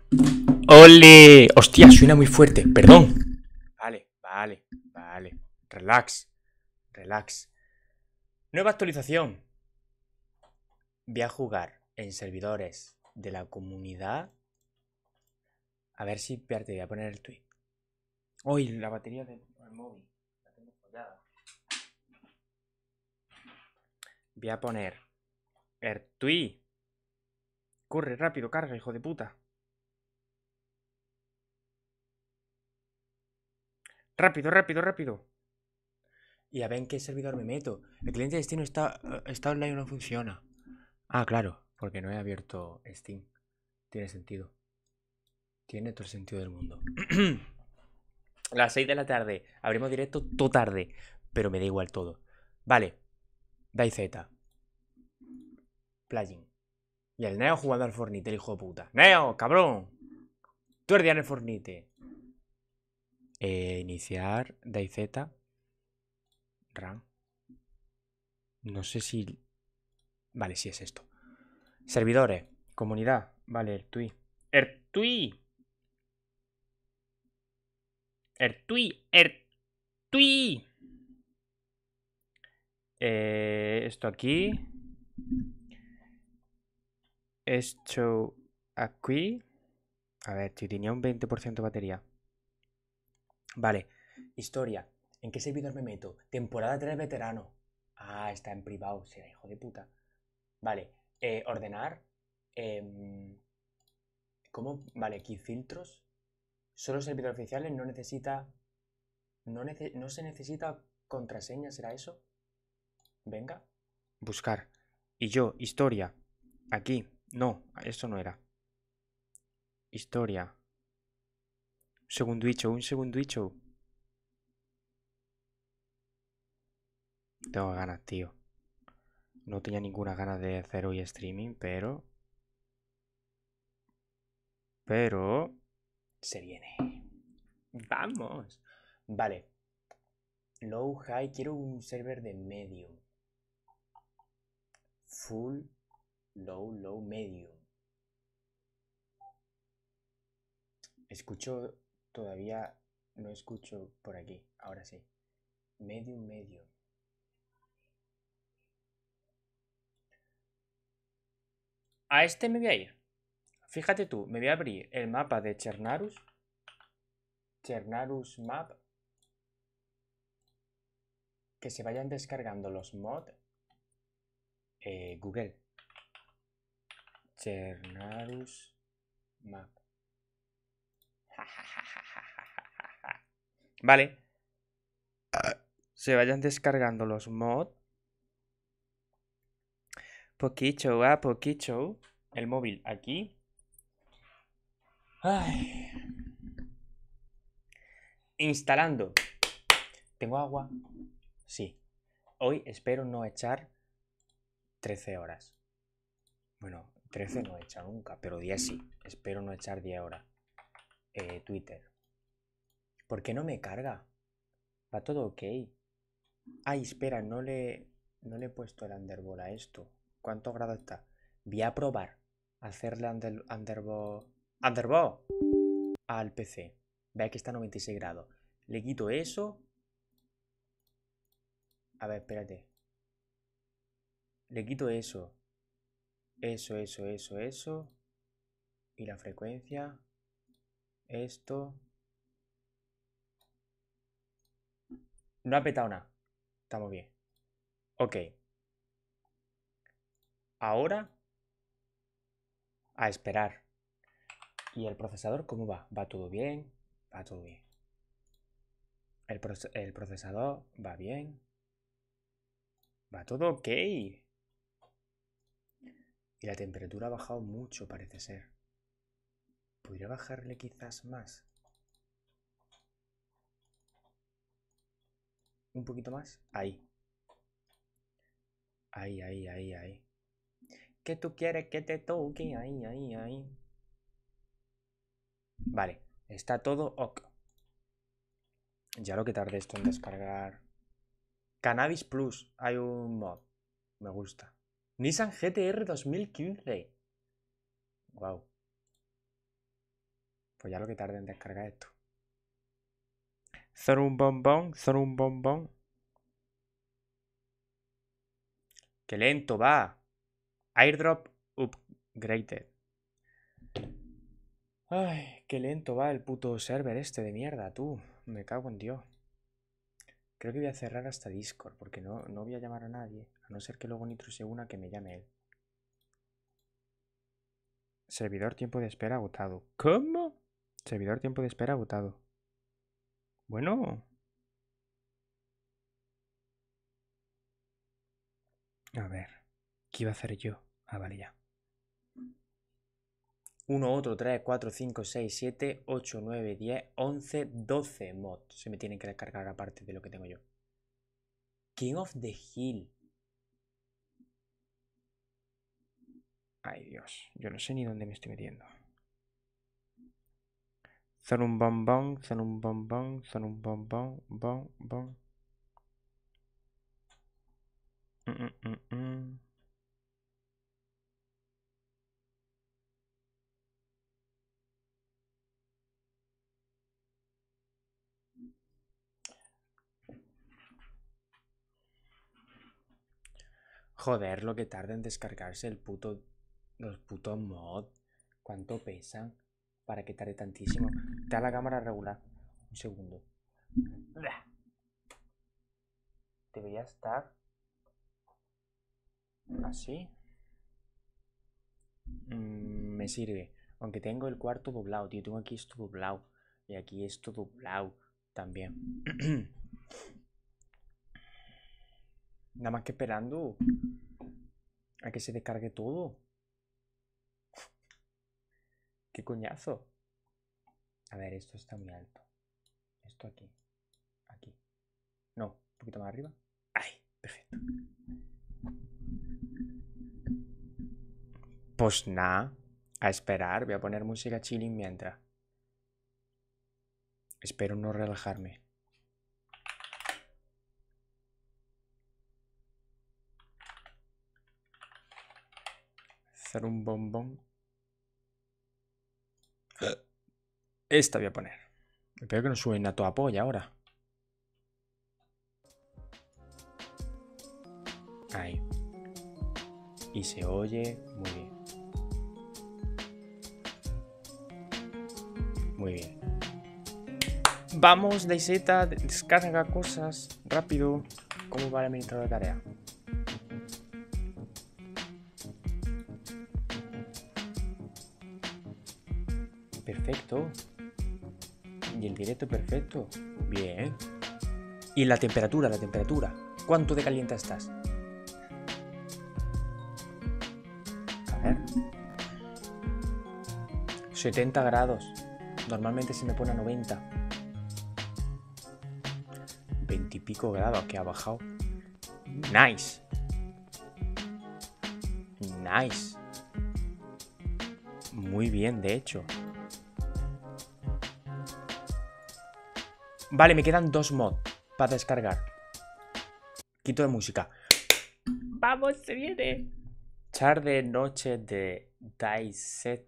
¡Ole! ¡Hostia! Suena muy fuerte. Perdón. Vale. Relax. Nueva actualización. Voy a jugar en servidores de la comunidad. A ver si... Espérate, voy a poner el tweet. Uy, la batería del móvil. La tengo follada. Voy a poner el tweet. Corre, rápido, carga, hijo de puta. Rápido. Y a ver en qué servidor me meto. El cliente de Steam está online y no funciona. Ah, claro, porque no he abierto Steam. Tiene sentido. Tiene todo el sentido del mundo. Las 6 de la tarde. Abrimos directo todo tarde. Pero me da igual todo. Vale. DayZ. Plugin. Y el Neo jugando al Fornite, el hijo de puta. ¡Neo, cabrón! Tú eres en el Fornite. Iniciar DayZ. Run. No sé si... Vale, sí es esto. Servidores. Comunidad. Vale, el tweet. ¡El tweet! ¡El tweet! Esto aquí. Esto aquí. A ver, si tenía un 20% de batería. Vale. Historia. ¿En qué servidor me meto? Temporada 3 veterano. Ah, está en privado. Será hijo de puta. Vale. Ordenar. ¿Cómo? Vale, aquí filtros. Solo servidores oficiales no necesita. No se necesita contraseña, ¿será eso? Venga. Buscar. Y yo, historia. Aquí. No, esto no era. Historia. Un segunduicho. Tengo ganas, tío. No tenía ninguna ganas de hacer hoy streaming, pero... Se viene. Vamos. Vale. Low, high. Quiero un server de medium. Full, low, medium. Escucho... Todavía no escucho por aquí. Ahora sí. Medium. A este me voy a ir. Fíjate tú, me voy a abrir el mapa de Chernarus. Chernarus Map. Que se vayan descargando los mods. Google. Chernarus Map. Vale. Se vayan descargando los mods. Poquito a poquito. El móvil aquí. Ay. Instalando. ¿Tengo agua? Sí. Hoy espero no echar 13 horas. Bueno, 13 no he echado nunca, pero 10 sí. Espero no echar 10 horas. Twitter. ¿Por qué no me carga? Va todo ok. Ay, espera, no le he puesto el underball a esto. ¿Cuántos grados está? Voy a probar hacerle underball. ¡Underball! Al PC. Vea que está a 96 grados. Le quito eso. A ver, espérate. Le quito eso. Eso. Y la frecuencia. Esto. No ha petado nada. Estamos bien. Ok. Ahora a esperar. ¿Y el procesador cómo va? ¿Va todo bien? Va todo bien. El procesador va bien. Va todo ok. Y la temperatura ha bajado mucho, parece ser. ¿Podría bajarle quizás más? ¿Un poquito más? Ahí. Ahí. ¿Qué tú quieres que te toque? Ahí. Vale. Está todo ok. Ya lo que tardé esto en descargar. Cannabis Plus. Hay un mod. Me gusta. Nissan GTR 2015. Wow. Pues ya lo que tarde en descargar esto. Son un bombón, son un bombón. ¡Qué lento va! Airdrop upgraded. Ay, qué lento va el puto server este de mierda, tú. Me cago en Dios. Creo que voy a cerrar hasta Discord, porque no voy a llamar a nadie. A no ser que luego Nitro se una, que me llame él. Servidor tiempo de espera agotado. ¿Cómo? Servidor tiempo de espera agotado. Bueno. A ver. ¿Qué iba a hacer yo? Ah, vale, ya. 1, otro, 3, 4, 5, 6, 7, 8, 9, 10, 11, 12 mods. Se me tienen que descargar aparte de lo que tengo yo. King of the Hill. Ay, Dios. Yo no sé ni dónde me estoy metiendo. Son un bombón, son un bombón, son un bombón, bombón. Mm. Joder, lo que tarda en descargarse los putos mods. ¿Cuánto pesan? Para que tarde tantísimo. Te da la cámara regular. Un segundo. Debería estar así. Me sirve. Aunque tengo el cuarto doblado, tío. Tengo aquí esto doblado. Y aquí esto doblado también. Nada más que esperando a que se descargue todo. Qué coñazo. A ver, esto está muy alto. Esto aquí. Aquí. No, un poquito más arriba. Ay, perfecto. Pues nada, a esperar. Voy a poner música chilling mientras. Espero no relajarme. Hacer un bombón. Esta voy a poner. Espero que no suene a toda polla ahora. Ahí. Y se oye muy bien. Muy bien. Vamos, DayZ, descarga cosas. Rápido. ¿Cómo va el administrador de tarea? Perfecto. Y el directo perfecto. Bien. Y la temperatura, la temperatura. ¿Cuánto de caliente estás? A ver. 70 grados. Normalmente se me pone a 90. 20 y pico grados que ha bajado. Nice. Nice. Muy bien, de hecho. Vale, me quedan 2 mods para descargar. Quito de música. ¡Vamos, se viene! Tarde noche de DayZ.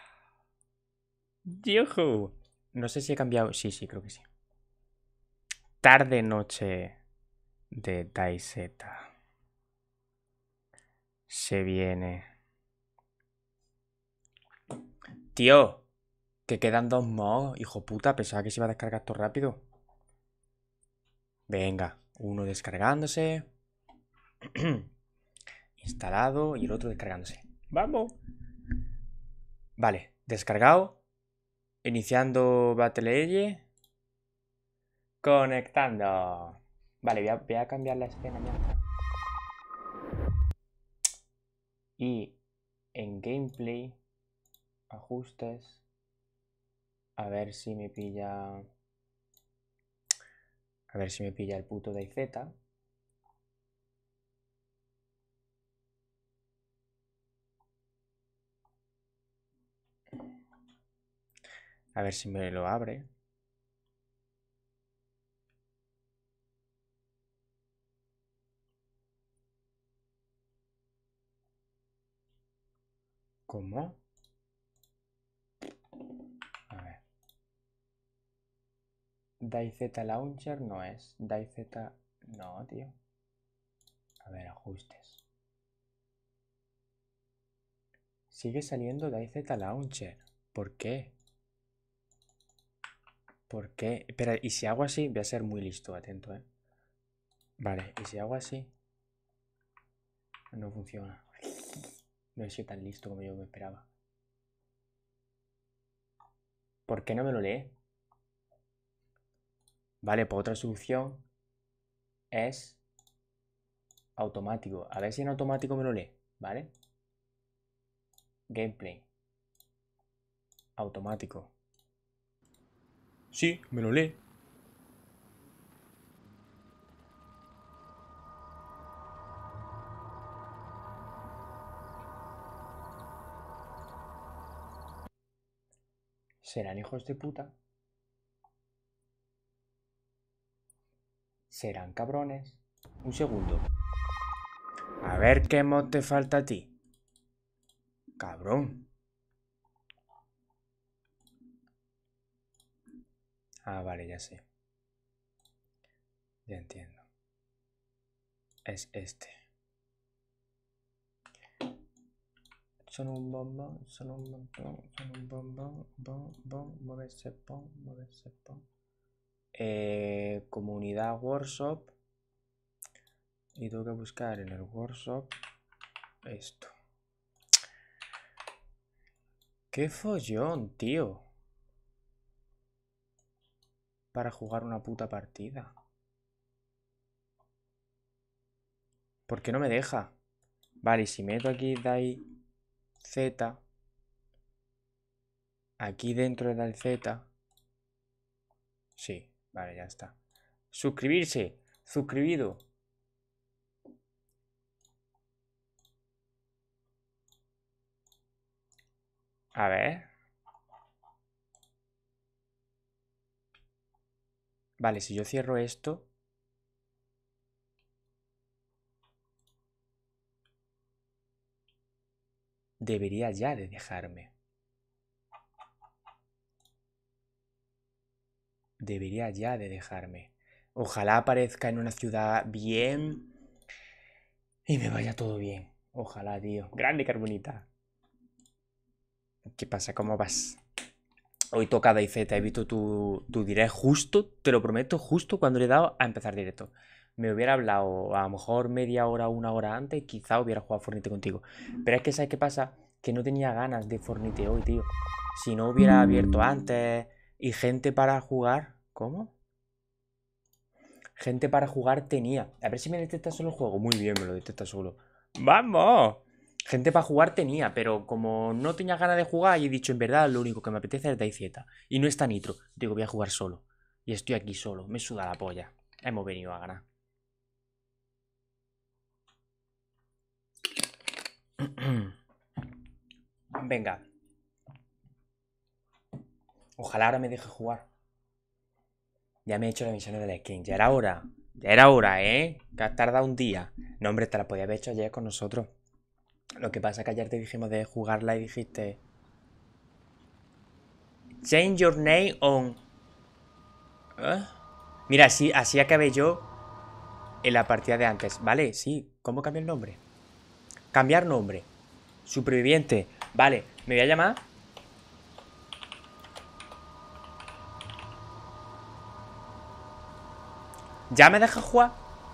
¡Yuhu! No sé si he cambiado. Sí, creo que sí. Tarde noche de DayZ. Se viene. Tío, que quedan 2 mods, hijo puta. Pensaba que se iba a descargar todo rápido. Venga, uno descargándose. Instalado y el otro descargándose. ¡Vamos! Vale, descargado. Iniciando Battle Age. Conectando. Vale, voy a cambiar la escena mientras. Y en gameplay, ajustes. A ver si me pilla. A ver si me pilla el puto DayZ. A ver si me lo abre. ¿Cómo? A ver. DayZ Launcher no es. DayZ... No, tío. A ver, ajustes. Sigue saliendo DayZ Launcher. ¿Por qué? ¿Por qué? Espera, y si hago así, voy a ser muy listo, atento, ¿eh? Vale, y si hago así... No funciona. No he sido tan listo como yo me esperaba. ¿Por qué no me lo lee? Vale, pues otra solución es automático. A ver si en automático me lo lee, ¿vale? Gameplay. Automático. Sí, me lo lee. ¿Serán hijos de puta? ¿Serán cabrones? Un segundo. A ver qué mod te falta a ti. Cabrón. Ah, vale, ya sé. Ya entiendo. Es este. Son un bombón, son un montón, son un bombón, moverse, moverse, comunidad workshop. Y tengo que buscar en el workshop esto. ¡Qué follón, tío! Para jugar una puta partida. ¿Por qué no me deja? Vale, y si meto aquí DayZ, aquí dentro de DayZ. Sí, vale, ya está. Suscribirse. Suscribido. A ver. Vale, si yo cierro esto. Debería ya de dejarme. Debería ya de dejarme. Ojalá aparezca en una ciudad bien. Y me vaya todo bien. Ojalá, tío. Grande, Carbonita. ¿Qué pasa? ¿Cómo vas? Hoy toca DayZ. He visto tu direct justo, te lo prometo, justo cuando le he dado a empezar directo. Me hubiera hablado a lo mejor media hora, una hora antes, quizá hubiera jugado Fortnite contigo. Pero es que, ¿sabes qué pasa? Que no tenía ganas de Fortnite hoy, tío. Si no hubiera abierto antes y gente para jugar. ¿Cómo? Gente para jugar tenía. A ver si me detecta solo el juego. Muy bien, me lo detecta solo. ¡Vamos! Gente para jugar tenía, pero como no tenía ganas de jugar y he dicho, en verdad, lo único que me apetece es DayZ. Y no está Nitro. Digo, voy a jugar solo. Y estoy aquí solo. Me suda la polla. Hemos venido a ganar. Venga. Ojalá ahora me deje jugar. Ya me he hecho la misión de la skin. Ya era hora. Ya era hora, ¿eh? Que has tardado un día. No, hombre, te la podía haber hecho ayer con nosotros. Lo que pasa es que ayer te dijimos de jugarla y dijiste... Change your name on... ¿Eh? Mira, así acabé yo en la partida de antes. Vale, sí. ¿Cómo cambio el nombre? Cambiar nombre. Superviviente. Vale, me voy a llamar... ¿Ya me deja jugar?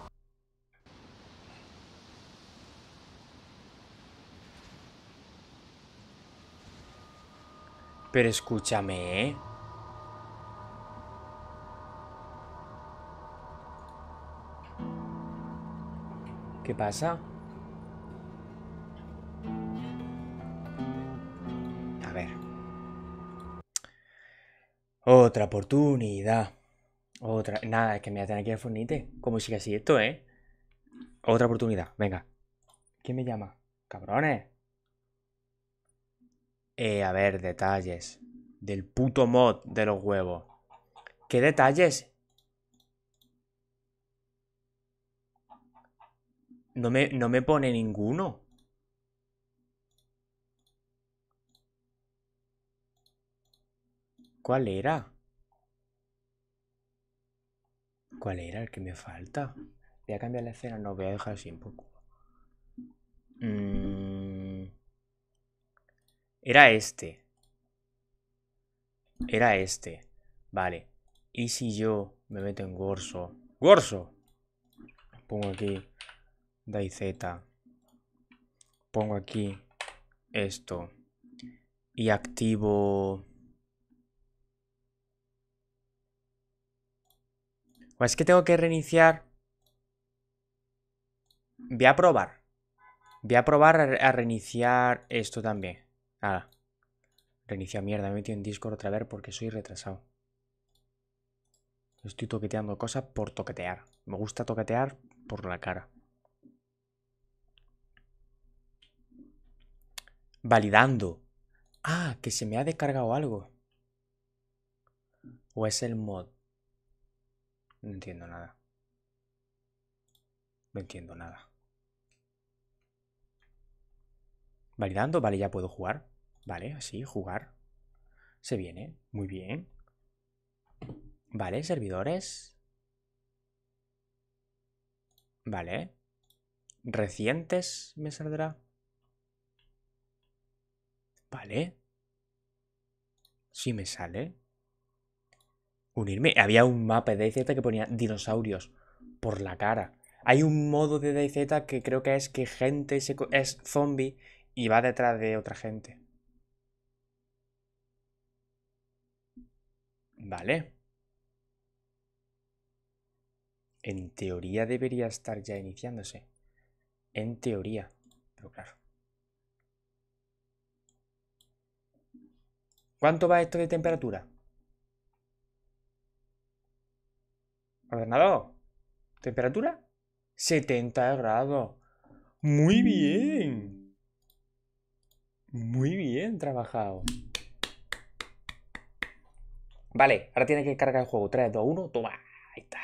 Pero escúchame, ¿eh? ¿Qué pasa? A ver. Otra oportunidad. Otra... Nada, es que me voy a tener que ir a Fornite. ¿Cómo sigue así esto, eh? Otra oportunidad, venga. ¿Quién me llama? Cabrones. A ver, detalles. Del puto mod de los huevos. ¿Qué detalles? No me pone ninguno. ¿Cuál era? ¿Cuál era el que me falta? Voy a cambiar la escena, no, voy a dejar así un poco. Era este. Era este. Vale. ¿Y si yo me meto en Gorso? ¡Gorso! Pongo aquí DayZ. Pongo aquí esto. Y activo... O es que tengo que reiniciar. Voy a probar. Voy a probar a reiniciar esto también. Ahora. Reinicia mierda. Me he metido en Discord otra vez porque soy retrasado. Estoy toqueteando cosas por toquetear. Me gusta toquetear por la cara. Validando. Ah, que se me ha descargado algo. ¿O es el mod? No entiendo nada. No entiendo nada. Validando, vale, ya puedo jugar. Vale, así, jugar. Se viene, muy bien. Vale, servidores. Vale. Recientes me saldrá. Vale. Sí me sale. Unirme. Había un mapa de DayZ que ponía dinosaurios por la cara. Hay un modo de DayZ que creo que es que gente es zombie y va detrás de otra gente. Vale. En teoría debería estar ya iniciándose. En teoría. Pero claro. ¿Cuánto va esto de temperatura? Ordenador. ¿Temperatura? 70 grados. Muy bien. Muy bien trabajado. Vale, ahora tiene que cargar el juego. 3, 2, 1, toma. Ahí está.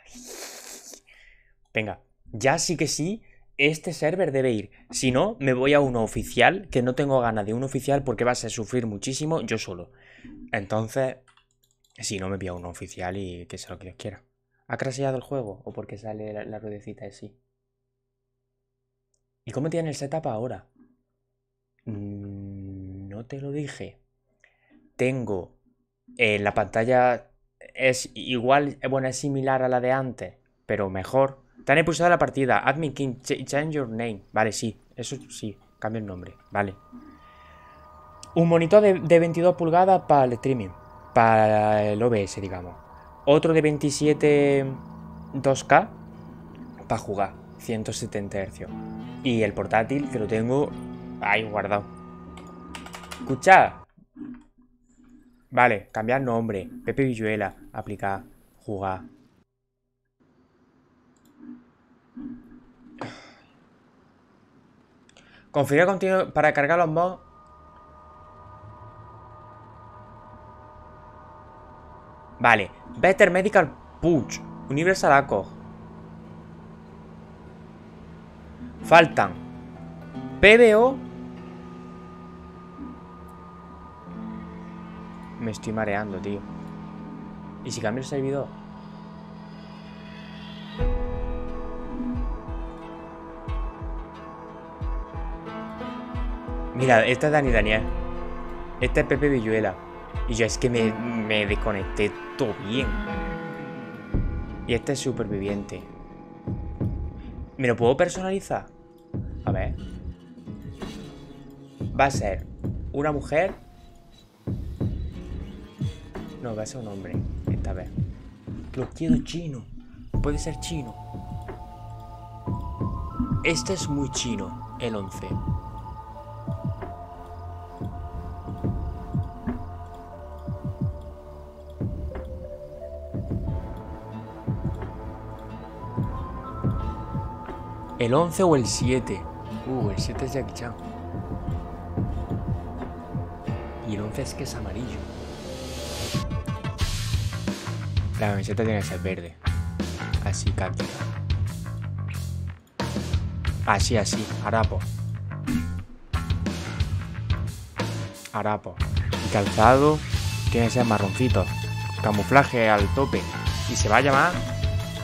Venga, ya sí que sí, este server debe ir. Si no, me voy a uno oficial, que no tengo ganas de un oficial porque vas a sufrir muchísimo yo solo. Entonces, si no, me voy a uno oficial y que sea lo que Dios quiera. ¿Ha crasheado el juego? ¿O porque sale la ruedecita de sí? ¿Y cómo tiene el setup ahora? No te lo dije. Tengo... la pantalla es igual, bueno, es similar a la de antes, pero mejor. Te han expulsado la partida. Admin King, change your name. Vale, sí, eso sí, cambio el nombre, vale. Un monitor de 22 pulgadas para el streaming, para el OBS, digamos. Otro de 27 2K para jugar, 170 Hz. Y el portátil que lo tengo ahí guardado. Escucha. Vale, cambiar nombre. Pepe Villuela, aplicar, jugar. Configura continuo para cargar los mods. Vale, Better Medical Push, Universal Accord. Faltan PBO. Me estoy mareando, tío. ¿Y si cambio el servidor? Mira, esta es Dani Daniel. Esta es Pepe Villuela. Y yo es que me desconecté todo bien. Y este es superviviente. ¿Me lo puedo personalizar? A ver. Va a ser una mujer. No, va a ser un hombre esta vez. Lo quiero chino. Puede ser chino. Este es muy chino, el 11. ¿El 11 o el 7? El 7 es Jackie Chan. Y el 11 es que es amarillo. La camiseta tiene que ser verde. Así, khaki. Así, así. Harapo. Harapo. Y calzado tiene que ser marroncito. Camuflaje al tope. Y se va a llamar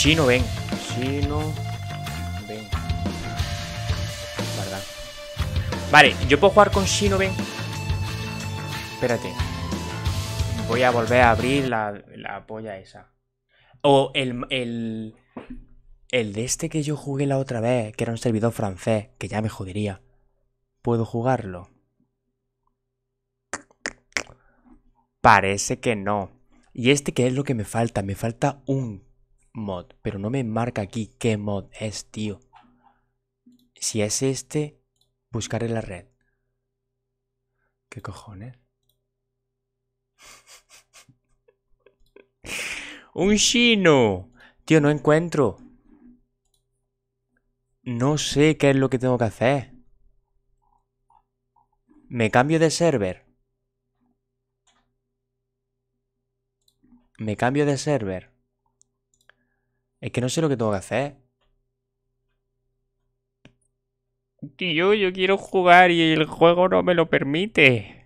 Shino, ven. Shino, ven. ¿Verdad? Vale, yo puedo jugar con Shino, ven. Espérate. Voy a volver a abrir la polla esa. O el de este que yo jugué la otra vez, que era un servidor francés, que ya me jodería. ¿Puedo jugarlo? Parece que no. ¿Y este qué es lo que me falta? Me falta un mod, pero no me marca aquí qué mod es, tío. Si es este, buscaré la red. ¿Qué cojones? ¡Un chino! Tío, no encuentro. No sé qué es lo que tengo que hacer. Me cambio de server. Me cambio de server. Es que no sé lo que tengo que hacer. Tío, yo quiero jugar y el juego no me lo permite.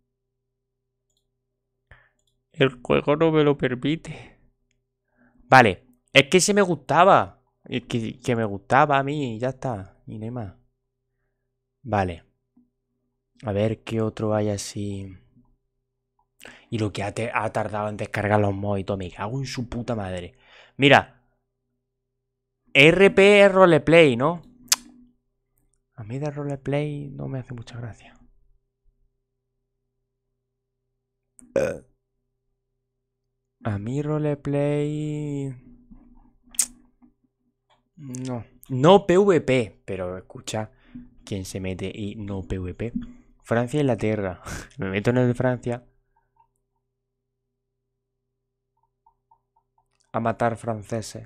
El juego no me lo permite. Vale, es que se me gustaba. Es que me gustaba a mí y ya está. Y no hay más. Vale. A ver qué otro hay así. Y lo que ha tardado en descargar los mods y todo. Me cago en su puta madre. Mira. RP es roleplay, ¿no? A mí de roleplay no me hace mucha gracia. A mí roleplay... No. No PvP. Pero escucha. ¿Quién se mete y no PvP? Francia e Inglaterra. Me meto en el de Francia. A matar franceses.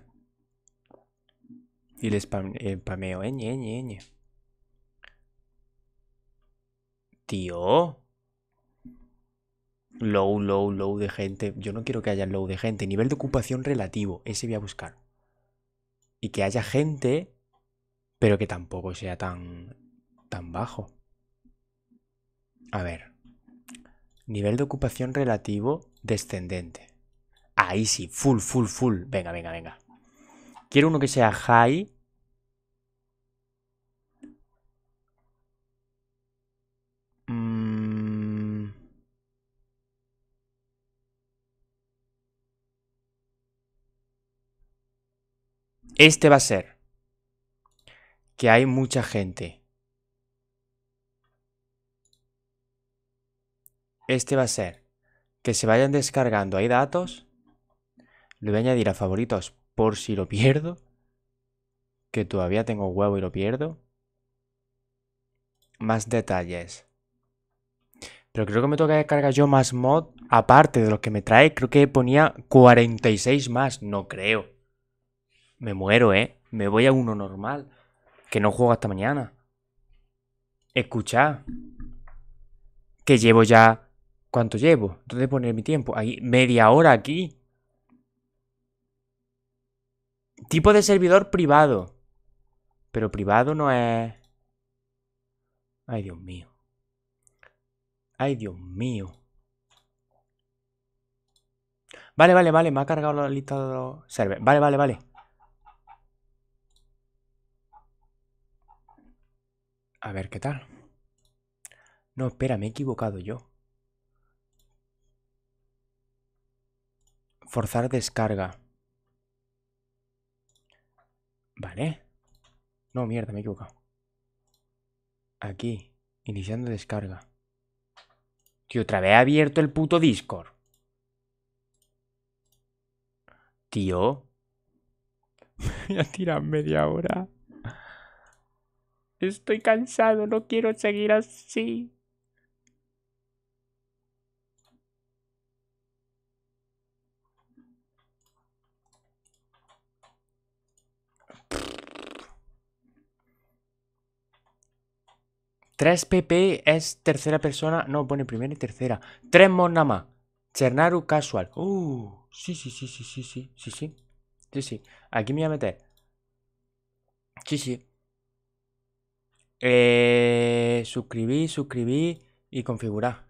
Y les spameo. Ñ. Tío. Low de gente. Yo no quiero que haya low de gente. Nivel de ocupación relativo. Ese voy a buscar. Y que haya gente, pero que tampoco sea tan bajo. A ver. Nivel de ocupación relativo descendente. Ahí sí. Full. Venga. Quiero uno que sea high. Este va a ser que hay mucha gente. Este va a ser que se vayan descargando. Hay datos. Le voy a añadir a favoritos por si lo pierdo. Que todavía tengo huevo y lo pierdo. Más detalles. Pero creo que me toca descargar yo más mod. Aparte de los que me trae, creo que ponía 46 más. No creo. Me muero, ¿eh? Me voy a uno normal. Que no juego hasta mañana. Escuchad. Que llevo ya... ¿Cuánto llevo? ¿Dónde poner mi tiempo? Ahí, media hora aquí. Tipo de servidor privado. Pero privado no es... Ay, Dios mío. Ay, Dios mío. Vale. Me ha cargado la lista de los servers. Vale. A ver, ¿qué tal? No, espera, me he equivocado yo. Forzar descarga. Vale. No, mierda, me he equivocado. Aquí. Iniciando descarga. Tío, otra vez he abierto el puto Discord. Tío. Voy a tirar media hora. Estoy cansado, no quiero seguir así. ¿3 PP es tercera persona? No, pone primera y tercera. 3 mod nada más. Chernaru Casual. Sí. Sí. Aquí me voy a meter. Sí. Suscribir y configurar.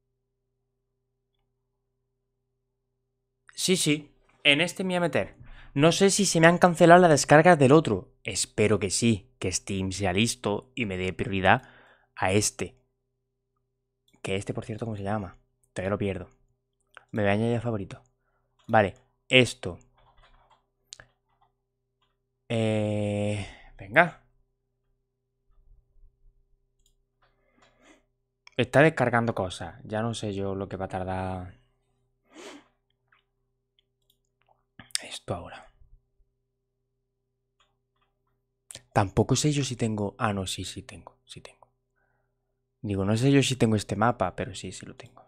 Sí. En este me voy a meter. No sé si se me han cancelado las descargas del otro. Espero que sí, que Steam sea listo y me dé prioridad a este. Que este, por cierto, ¿cómo se llama? Todavía lo pierdo. Me voy a añadir a favorito. Vale, esto. Venga. Está descargando cosas. Ya no sé yo lo que va a tardar esto ahora. Tampoco sé yo si tengo... Ah, no, sí, sí tengo. Sí tengo. Digo, no sé yo si tengo este mapa, pero sí, sí lo tengo.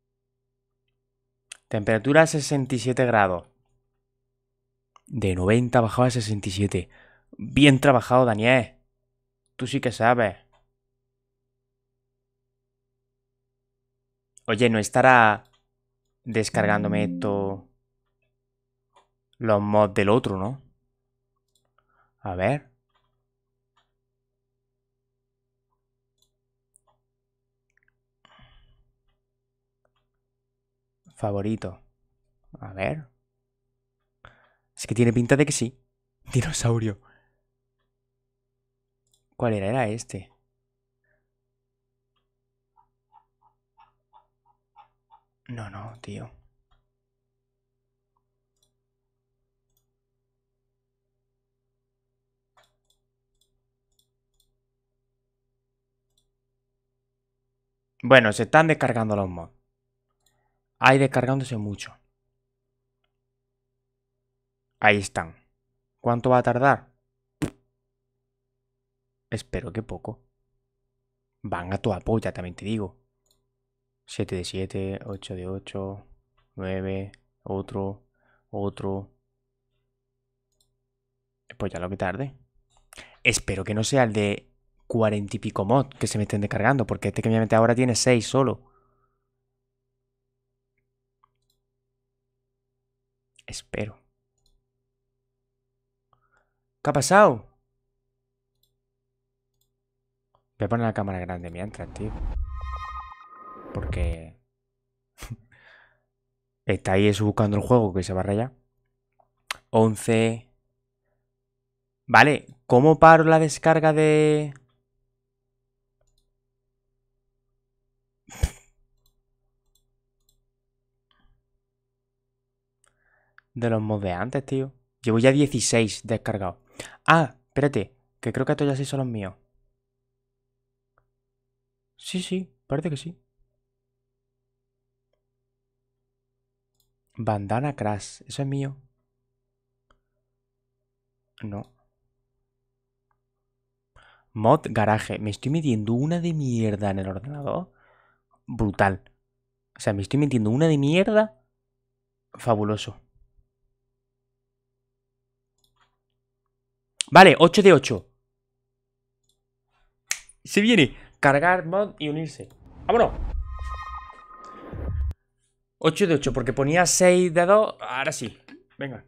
Temperatura 67 grados. De 90 bajado a 67. Bien trabajado, Daniel. Tú sí que sabes. Oye, no estará descargándome esto... Los mods del otro, ¿no? A ver. Favorito. A ver. Es que tiene pinta de que sí. Dinosaurio. ¿Cuál era? Era este. No, no, tío. Bueno, se están descargando los mods. Hay descargándose mucho. Ahí están. ¿Cuánto va a tardar? Espero que poco. Van a toda polla, también te digo. 7 de 7, 8 de 8, 9, otro, otro. Pues ya lo que tarde. Espero que no sea el de 40 y pico mod que se me estén descargando, porque este que me mete ahora tiene 6 solo. Espero. ¿Qué ha pasado? Voy a poner la cámara grande mientras, tío. Porque está ahí eso buscando el juego que se va a rayar. 11. Vale, ¿cómo paro la descarga de...? De los mods de antes, tío? Llevo ya 16 descargados. Ah, espérate, que creo que estos ya sí son los míos. Sí, sí, parece que sí. Bandana Crash, ¿eso es mío? No. Mod Garage, me estoy metiendo una de mierda en el ordenador. Brutal. O sea, me estoy metiendo una de mierda. Fabuloso. Vale, 8 de 8. Se viene. Cargar mod y unirse. ¡Vámonos! 8 de 8, porque ponía 6 de 2. Ahora sí. Venga.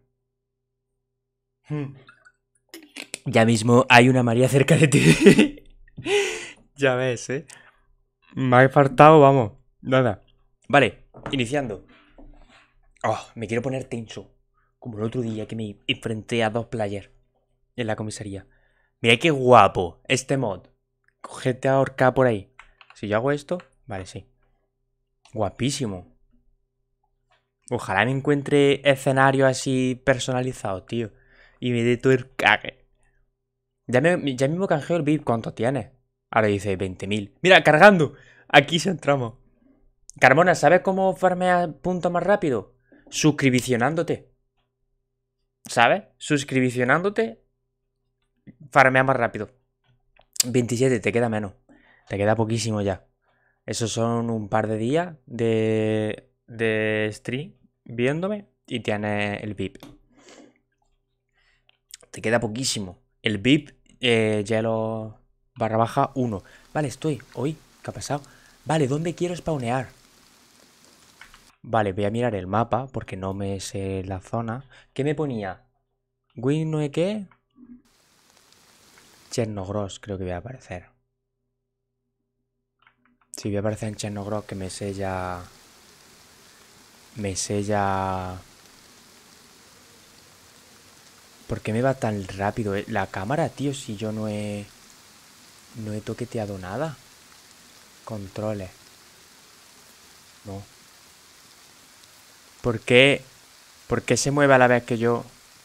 Ya mismo hay una María cerca de ti. Ya ves, ¿eh? Me ha faltado, vamos. Nada. Vale, iniciando. Oh, me quiero poner tenso. Como el otro día que me enfrenté a dos players en la comisaría. Mira qué guapo este mod. Cogete a ahorcar por ahí. Si yo hago esto, vale, sí. Guapísimo. Ojalá me encuentre escenarios así personalizados, tío. Y me dé todo el cague. Ya mismo canjeo el VIP. ¿Cuánto tienes? Ahora dice 20.000. Mira, cargando. Aquí se entramos. Carmona, ¿sabes cómo farmear puntos más rápido? Suscribicionándote. ¿Sabes? Suscribicionándote, farmea más rápido. 27, te queda menos. Te queda poquísimo ya. Esos son un par de días de stream viéndome y tienes el VIP. Te queda poquísimo. El VIP, hielo barra baja 1. Vale, estoy. Hoy, ¿qué ha pasado? Vale, ¿dónde quiero spawnear? Vale, voy a mirar el mapa porque no me sé la zona. ¿Qué me ponía? ¿Win no es qué? Chernogros creo que voy a aparecer. Sí, voy a aparecer en Chernogros que me sella... Me sella... ¿Por qué me va tan rápido la cámara, tío? Si yo no he... No he toqueteado nada. Controles. No. ¿Por qué? ¿Por qué se mueve a la vez que yo?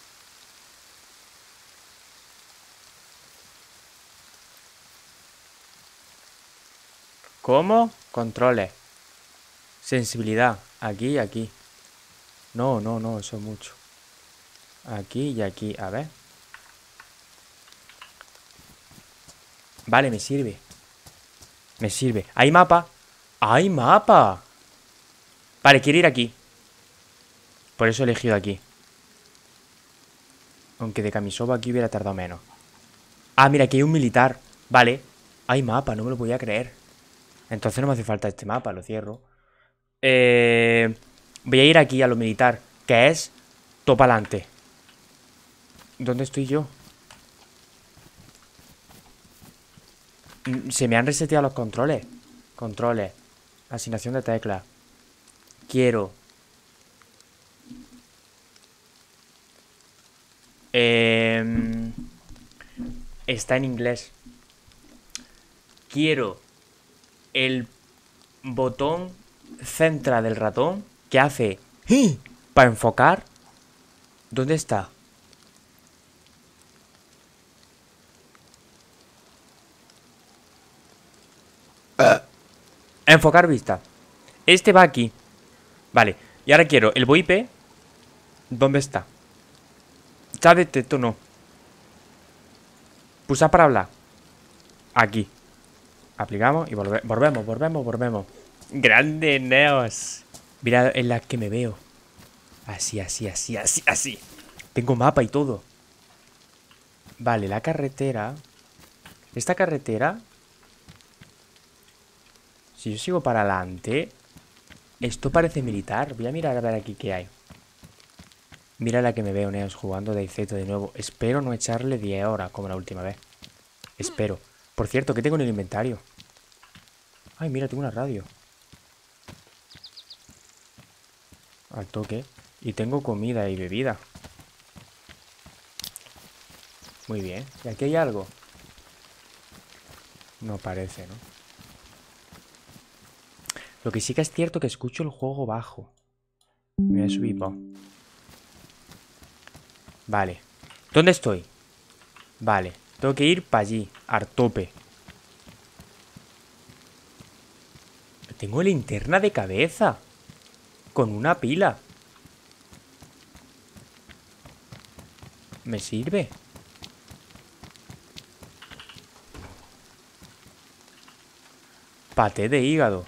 ¿Cómo? Controles. Sensibilidad. Aquí y aquí. No, no, no, eso es mucho. Aquí y aquí. A ver. Vale, me sirve. Me sirve. ¿Hay mapa? ¡Hay mapa! Vale, quiero ir aquí. Por eso he elegido aquí. Aunque de Kamisova aquí hubiera tardado menos. Ah, mira, aquí hay un militar. Vale. Hay mapa, no me lo podía creer. Entonces no me hace falta este mapa, lo cierro. Voy a ir aquí a lo militar, que es topa adelante. ¿Dónde estoy yo? Se me han reseteado los controles. Controles. Asignación de teclas. Quiero. Está en inglés. Quiero el botón central del ratón que hace para enfocar. ¿Dónde está? Enfocar vista. Este va aquí. Vale. Y ahora quiero el VoIP. ¿Dónde está? ¿Sabes esto? No. Pulsar para hablar. Aquí. Aplicamos y volvemos. Grande, Neos. Mira en la que me veo. Así. Tengo mapa y todo. Vale, la carretera. Esta carretera. Si yo sigo para adelante. Esto parece militar. Voy a mirar a ver aquí qué hay. Mira la que me veo, Neos, jugando DayZ de nuevo. Espero no echarle 10 horas como la última vez. Espero. Por cierto, ¿qué tengo en el inventario? Ay, mira, tengo una radio. Al toque. Y tengo comida y bebida. Muy bien. ¿Y aquí hay algo? No parece, ¿no? Lo que sí que es cierto que escucho el juego bajo. Me voy a subir, pa. Vale. ¿Dónde estoy? Vale. Tengo que ir para allí. Artope. Tengo linterna de cabeza. Con una pila. ¿Me sirve? Paté de hígado.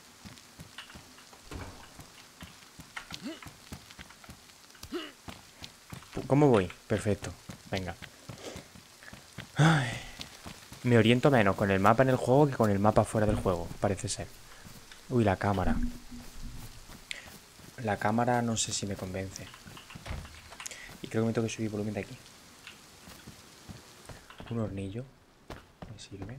¿Cómo voy? Perfecto. Venga. Ay. Me oriento menos con el mapa en el juego que con el mapa fuera del juego, parece ser. Uy, la cámara. La cámara no sé si me convence. Y creo que me tengo que subir volumen de aquí. Un hornillo. ¿Me sirve?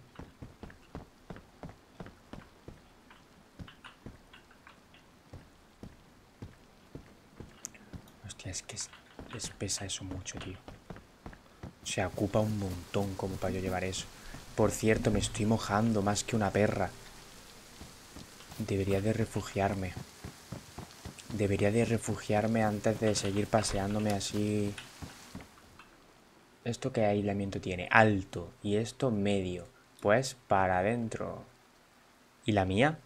Hostia, es que pesa eso mucho, tío. O sea, ocupa un montón como para yo llevar eso. Por cierto, me estoy mojando más que una perra. Debería de refugiarme. Debería de refugiarme antes de seguir paseándome así. ¿Esto qué aislamiento tiene? Alto. Y esto medio. Pues para adentro. ¿Y la mía?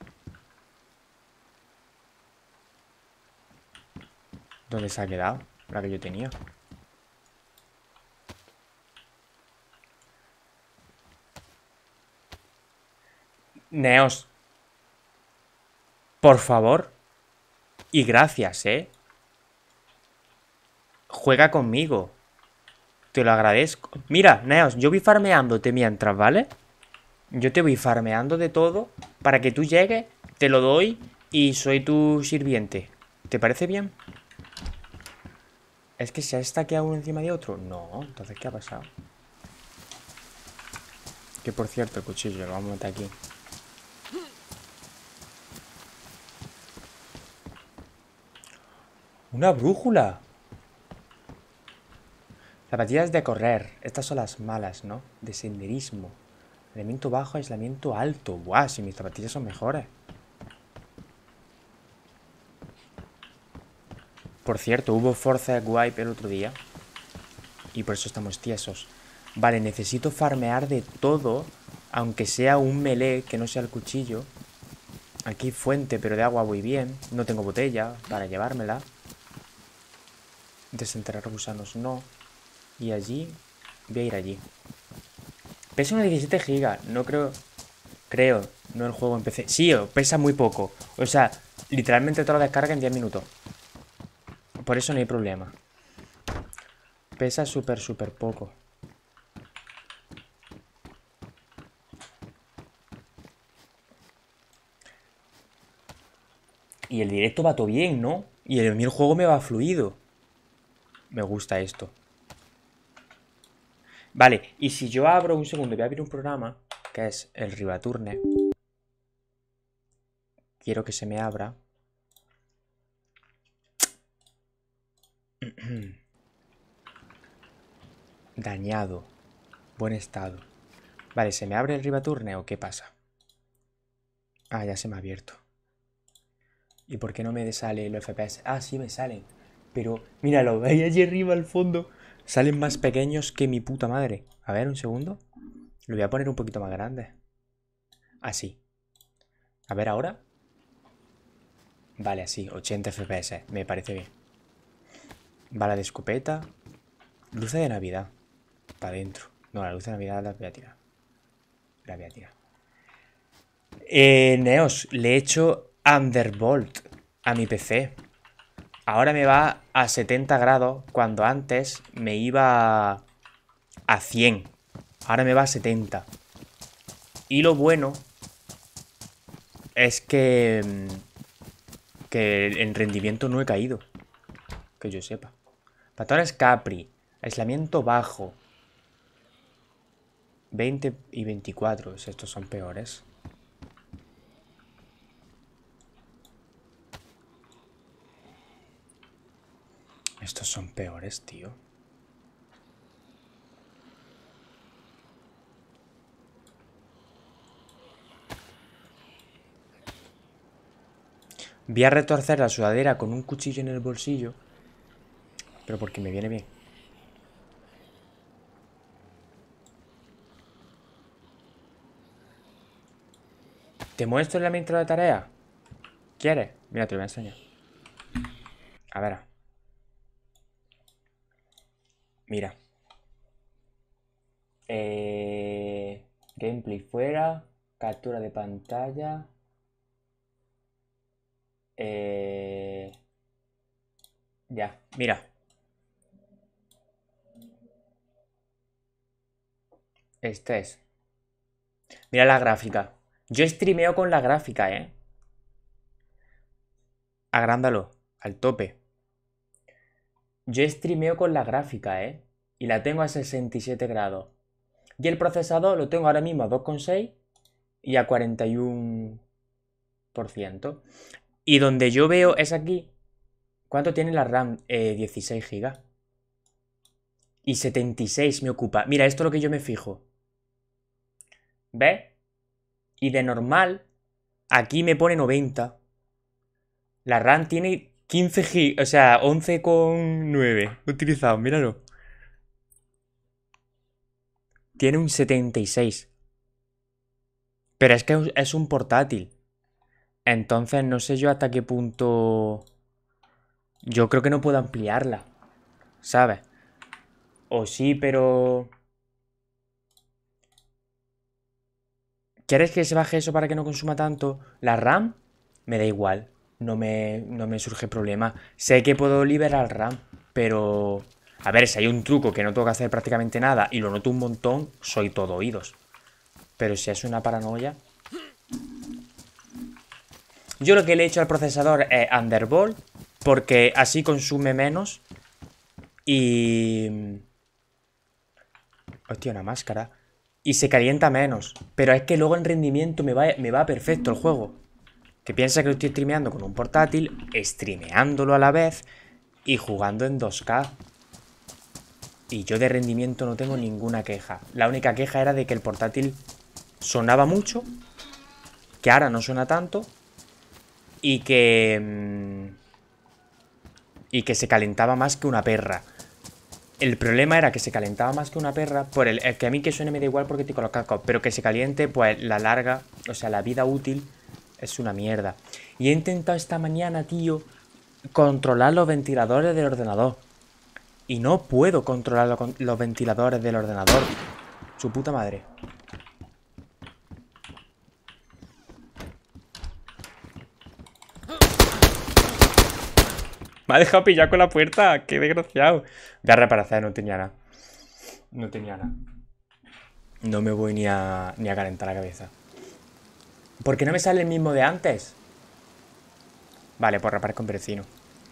¿Dónde se ha quedado? La que yo tenía. Neos. Por favor. Y gracias, ¿eh? Juega conmigo. Te lo agradezco. Mira, Neos, yo voy farmeándote mientras, ¿vale? Yo te voy farmeando de todo para que tú llegues, te lo doy y soy tu sirviente. ¿Te parece bien? ¿Es que se ha estaqueado uno encima de otro? No, entonces ¿qué ha pasado? Que por cierto, el cuchillo lo vamos a meter aquí. ¡Una brújula! Zapatillas de correr. Estas son las malas, ¿no? De senderismo. Aislamiento bajo, aislamiento alto. Buah, si mis zapatillas son mejores. Por cierto, hubo Force Wipe el otro día. Y por eso estamos tiesos. Vale, necesito farmear de todo. Aunque sea un melee, que no sea el cuchillo. Aquí hay fuente, pero de agua voy bien. No tengo botella para llevármela. Desenterrar gusanos no. Y allí, voy a ir allí. Pesa unos 17 gigas. No creo... Creo, no el juego en PC. Sí, pesa muy poco. O sea, literalmente te lo descarga en 10 minutos. Por eso no hay problema. Pesa súper poco. Y el directo va todo bien, ¿no? Y el juego me va fluido. Me gusta esto. Vale, y si yo abro un segundo, voy a abrir un programa, que es el Rivaturne. Quiero que se me abra. Dañado. Buen estado. Vale, ¿se me abre el Rivaturne o qué pasa? Ah, ya se me ha abierto. ¿Y por qué no me sale los FPS? Ah, sí me salen. Pero, míralo, veis allí arriba al fondo. Salen más pequeños que mi puta madre. A ver, un segundo. Lo voy a poner un poquito más grande. Así. A ver ahora. Vale, así, 80 FPS. Me parece bien. Bala de escopeta. Luces de Navidad. Para adentro. No, la luz de Navidad la voy a tirar. La voy a tirar. Neos, le he hecho Undervolt a mi PC. Ahora me va a 70 grados cuando antes me iba a 100. Ahora me va a 70. Y lo bueno es que en rendimiento no he caído. Que yo sepa. Patrones Capri. Aislamiento bajo. 20 y 24. Estos son peores. Estos son peores, tío. Voy a retorcer la sudadera con un cuchillo en el bolsillo. Pero porque me viene bien. ¿Te muestro la intro de tarea? ¿Quieres? Mira, te lo voy a enseñar. A ver. Mira. Gameplay fuera. Captura de pantalla. Ya, mira. Este es. Mira la gráfica. Yo streameo con la gráfica, ¿eh? Agrándalo. Al tope. Yo streameo con la gráfica, ¿eh? Y la tengo a 67 grados. Y el procesador lo tengo ahora mismo a 2,6 y a 41%. Y donde yo veo es aquí. ¿Cuánto tiene la RAM? 16 GB. Y 76 me ocupa. Mira, esto es lo que yo me fijo. ¿Ves? Y de normal, aquí me pone 90. La RAM tiene 15 GB, o sea, 11,9 utilizado, míralo. Tiene un 76. Pero es que es un portátil. Entonces no sé yo hasta qué punto... Yo creo que no puedo ampliarla, ¿sabes? O sí, pero... ¿Quieres que se baje eso para que no consuma tanto? La RAM me da igual. No me surge problema. Sé que puedo liberar RAM, pero... A ver, si hay un truco que no tengo que hacer prácticamente nada y lo noto un montón, soy todo oídos. Pero si es una paranoia... Yo lo que le he hecho al procesador es Undervolt, porque así consume menos. Y... Hostia, una máscara. Y se calienta menos. Pero es que luego en rendimiento me va perfecto el juego. Que piensa que lo estoy streameando con un portátil, streameándolo a la vez y jugando en 2K. Y yo de rendimiento no tengo ninguna queja. La única queja era de que el portátil sonaba mucho, que ahora no suena tanto, y que se calentaba más que una perra. El problema era que se calentaba más que una perra. Por el que a mí que suene me da igual porque estoy con los cascos. Pero que se caliente, pues la larga, o sea, la vida útil es una mierda. Y he intentado esta mañana, tío, controlar los ventiladores del ordenador. Y no puedo controlar los ventiladores del ordenador. Su puta madre. Me ha dejado pillar con la puerta. Qué desgraciado. Voy a reparar, no tenía nada. No tenía nada. No me voy ni a calentar la cabeza. ¿Por qué no me sale el mismo de antes? Vale, pues reparar con vecino.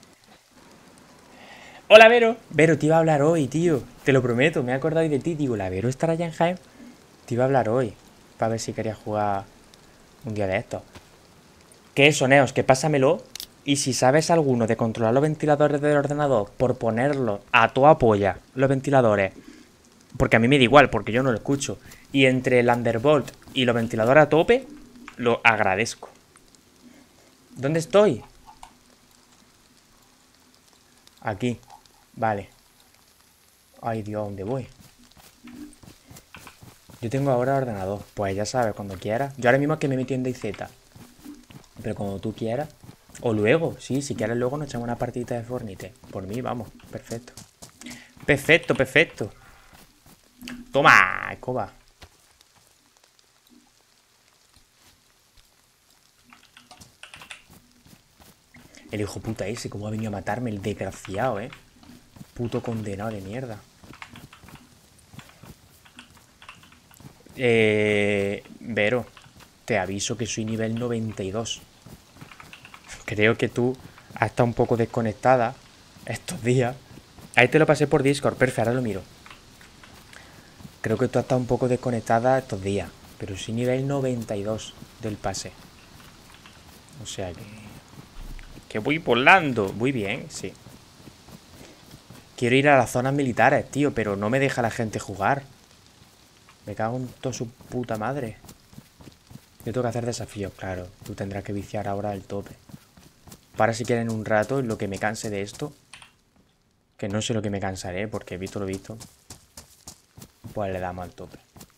Hola, Vero. Vero, te iba a hablar hoy, tío. Te lo prometo, me he acordado hoy de ti. Digo, ¿la Vero estará ya en Jaén? Te iba a hablar hoy. Para ver si querías jugar un día de estos. Que eso, Neos, que pásamelo. Y si sabes alguno de controlar los ventiladores del ordenador por ponerlos a toda polla, los ventiladores, porque a mí me da igual, porque yo no lo escucho, y entre el Undervolt y los ventiladores a tope, lo agradezco. ¿Dónde estoy? Aquí. Vale. Ay, Dios, ¿dónde voy? Yo tengo ahora ordenador. Pues ya sabes, cuando quieras. Yo ahora mismo es que me metí en DayZ. Pero cuando tú quieras. O luego, sí, si quieres luego nos echamos una partidita de Fornite. Por mí, vamos. Perfecto. Perfecto, perfecto. Toma, escoba. El hijo puta ese, cómo ha venido a matarme, el desgraciado, puto condenado de mierda. Vero, te aviso que soy nivel 92. Creo que tú has estado un poco desconectada estos días. Ahí te lo pasé por Discord, perfecto, ahora lo miro. Creo que tú has estado un poco desconectada estos días, pero soy nivel 92 del pase. O sea que voy volando. Muy bien, sí. Quiero ir a las zonas militares, tío, pero no me deja la gente jugar. Me cago en toda su puta madre. Yo tengo que hacer desafíos, claro. Tú tendrás que viciar ahora el tope. Para si quieren un rato, en lo que me canse de esto. Que no sé lo que me cansaré, porque he visto lo visto. Pues le damos al tope.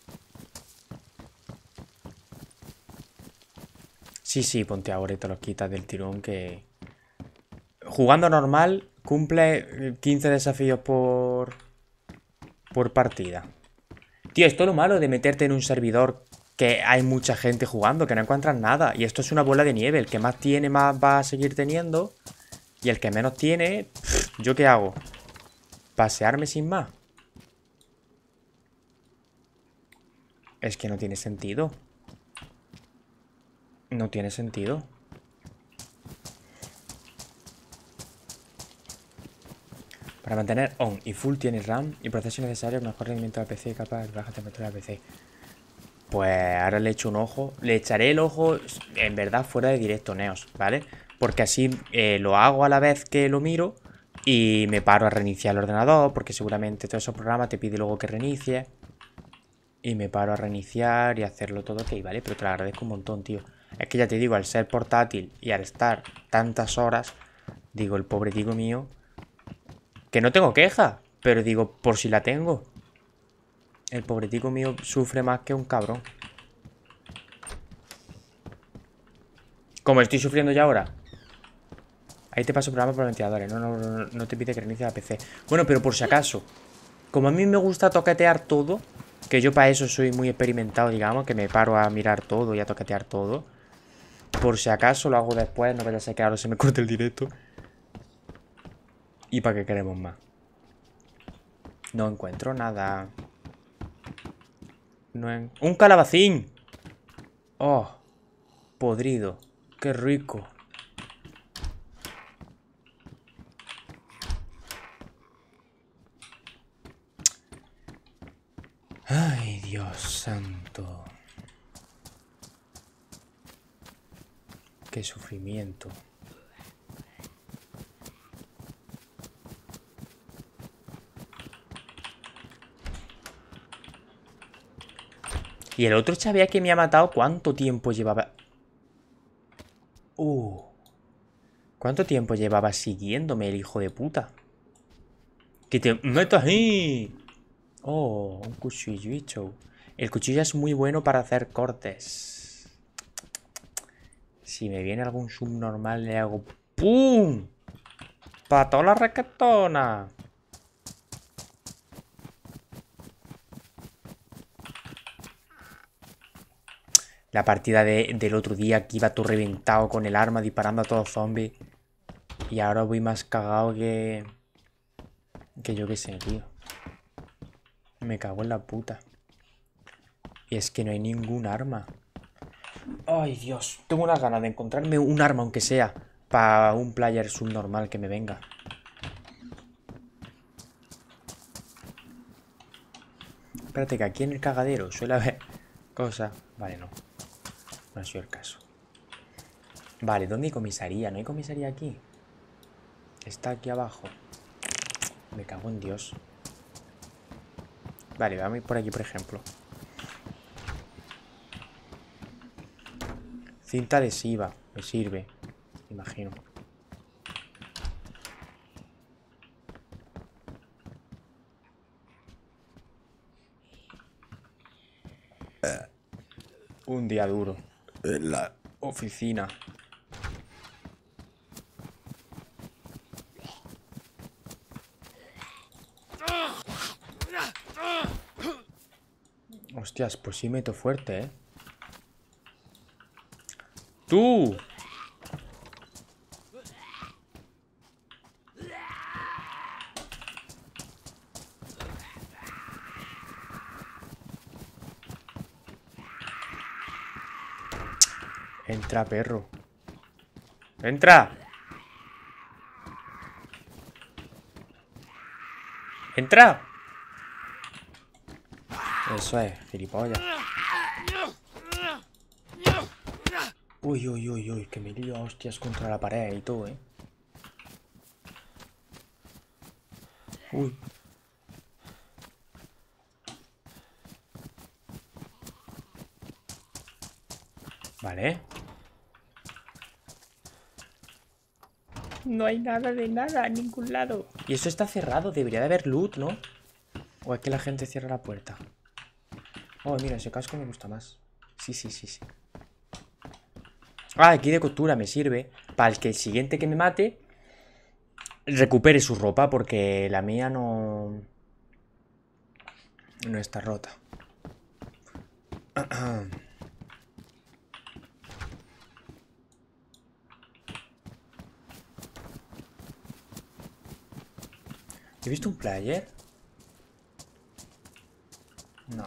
Sí, sí, ponte ahora y te los quitas del tirón que... Jugando normal, cumple 15 desafíos por partida. Tío, esto es lo malo de meterte en un servidor que hay mucha gente jugando, que no encuentras nada. Y esto es una bola de nieve. El que más tiene, más va a seguir teniendo. Y el que menos tiene, ¿yo qué hago? ¿Pasearme sin más? Es que no tiene sentido. No tiene sentido. Para mantener on y full tiene RAM y proceso necesario, mejor rendimiento del PC y capaz de baja temperatura del PC. Pues ahora le echo un ojo. Le echaré el ojo, en verdad, fuera de directo, Neos, ¿vale? Porque así lo hago a la vez que lo miro y me paro a reiniciar el ordenador, porque seguramente todos esos programas te pide luego que reinicie. Y me paro a reiniciar y hacerlo todo ok, ¿vale? Pero te lo agradezco un montón, tío. Es que ya te digo, al ser portátil y al estar tantas horas, digo, el pobre tío mío, que no tengo queja, pero digo, por si la tengo. El pobre tico mío sufre más que un cabrón. Como estoy sufriendo ya ahora. Ahí te paso programa por ventiladores. No te pide que reinicie la PC. Bueno, pero por si acaso. Como a mí me gusta toquetear todo, que yo para eso soy muy experimentado, digamos, que me paro a mirar todo y a toquetear todo. Por si acaso lo hago después, no vaya a ser que ahora se me corte el directo. ¿Y para qué queremos más? No encuentro nada. ¡Un calabacín! ¡Oh! Podrido. ¡Qué rico! Ay, Dios santo. Qué sufrimiento. Y el otro chavía que me ha matado, ¿cuánto tiempo llevaba? ¿Cuánto tiempo llevaba siguiéndome el hijo de puta? ¡Que te metas ahí! Oh, un cuchillo. El cuchillo es muy bueno para hacer cortes. Si me viene algún subnormal, le hago ¡pum! ¡Pa' toda la raquetona! La partida del otro día que iba todo reventado con el arma disparando a todos los zombies. Y ahora voy más cagado que yo que sé, tío. Me cago en la puta. Y es que no hay ningún arma. Ay, Dios. Tengo unas ganas de encontrarme un arma, aunque sea, para un player subnormal que me venga. Espérate, que aquí en el cagadero suele haber cosas. Vale, no. No ha sido el caso. Vale, ¿dónde hay comisaría? ¿No hay comisaría aquí? Está aquí abajo. Me cago en Dios. Vale, vamos a ir por aquí, por ejemplo. Cinta adhesiva. Me sirve. Imagino. Un día duro. En la oficina. Hostias, pues sí meto fuerte, ¿eh? ¡Tú! Entra, perro. ¡Entra! ¡Entra! Eso es, gilipollas. Uy, uy, uy, uy, que me lío a hostias contra la pared y todo, ¿eh? Uy. Vale. No hay nada de nada en ningún lado. Y eso está cerrado, debería de haber loot, ¿no? O es que la gente cierra la puerta. Oh, mira, ese casco me gusta más. Sí, sí, sí, sí. Ah, aquí de costura me sirve para que el siguiente que me mate recupere su ropa, porque la mía no está rota. ¿He visto un player? No.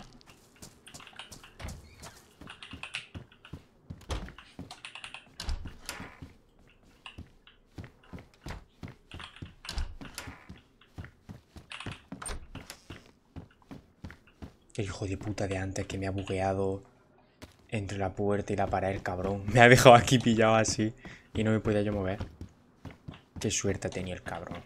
El hijo de puta de antes que me ha bugueado entre la puerta y la pared, el cabrón. Me ha dejado aquí pillado así y no me podía yo mover. Qué suerte tenía el cabrón.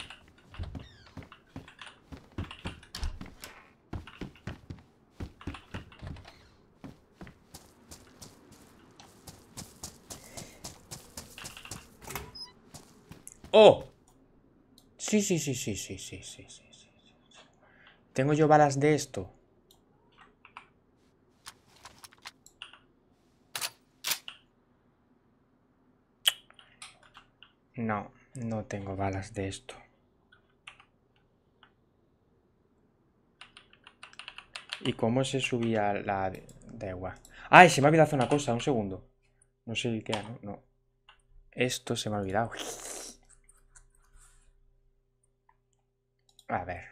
¡Oh! Sí, sí, sí, sí, sí, sí, sí, sí, sí. ¿Tengo yo balas de esto? No, no tengo balas de esto. ¿Y cómo se subía la de agua? ¡Ay! Se me ha olvidado hacer una cosa, un segundo. No sé qué, ¿no? No. Esto se me ha olvidado. A ver.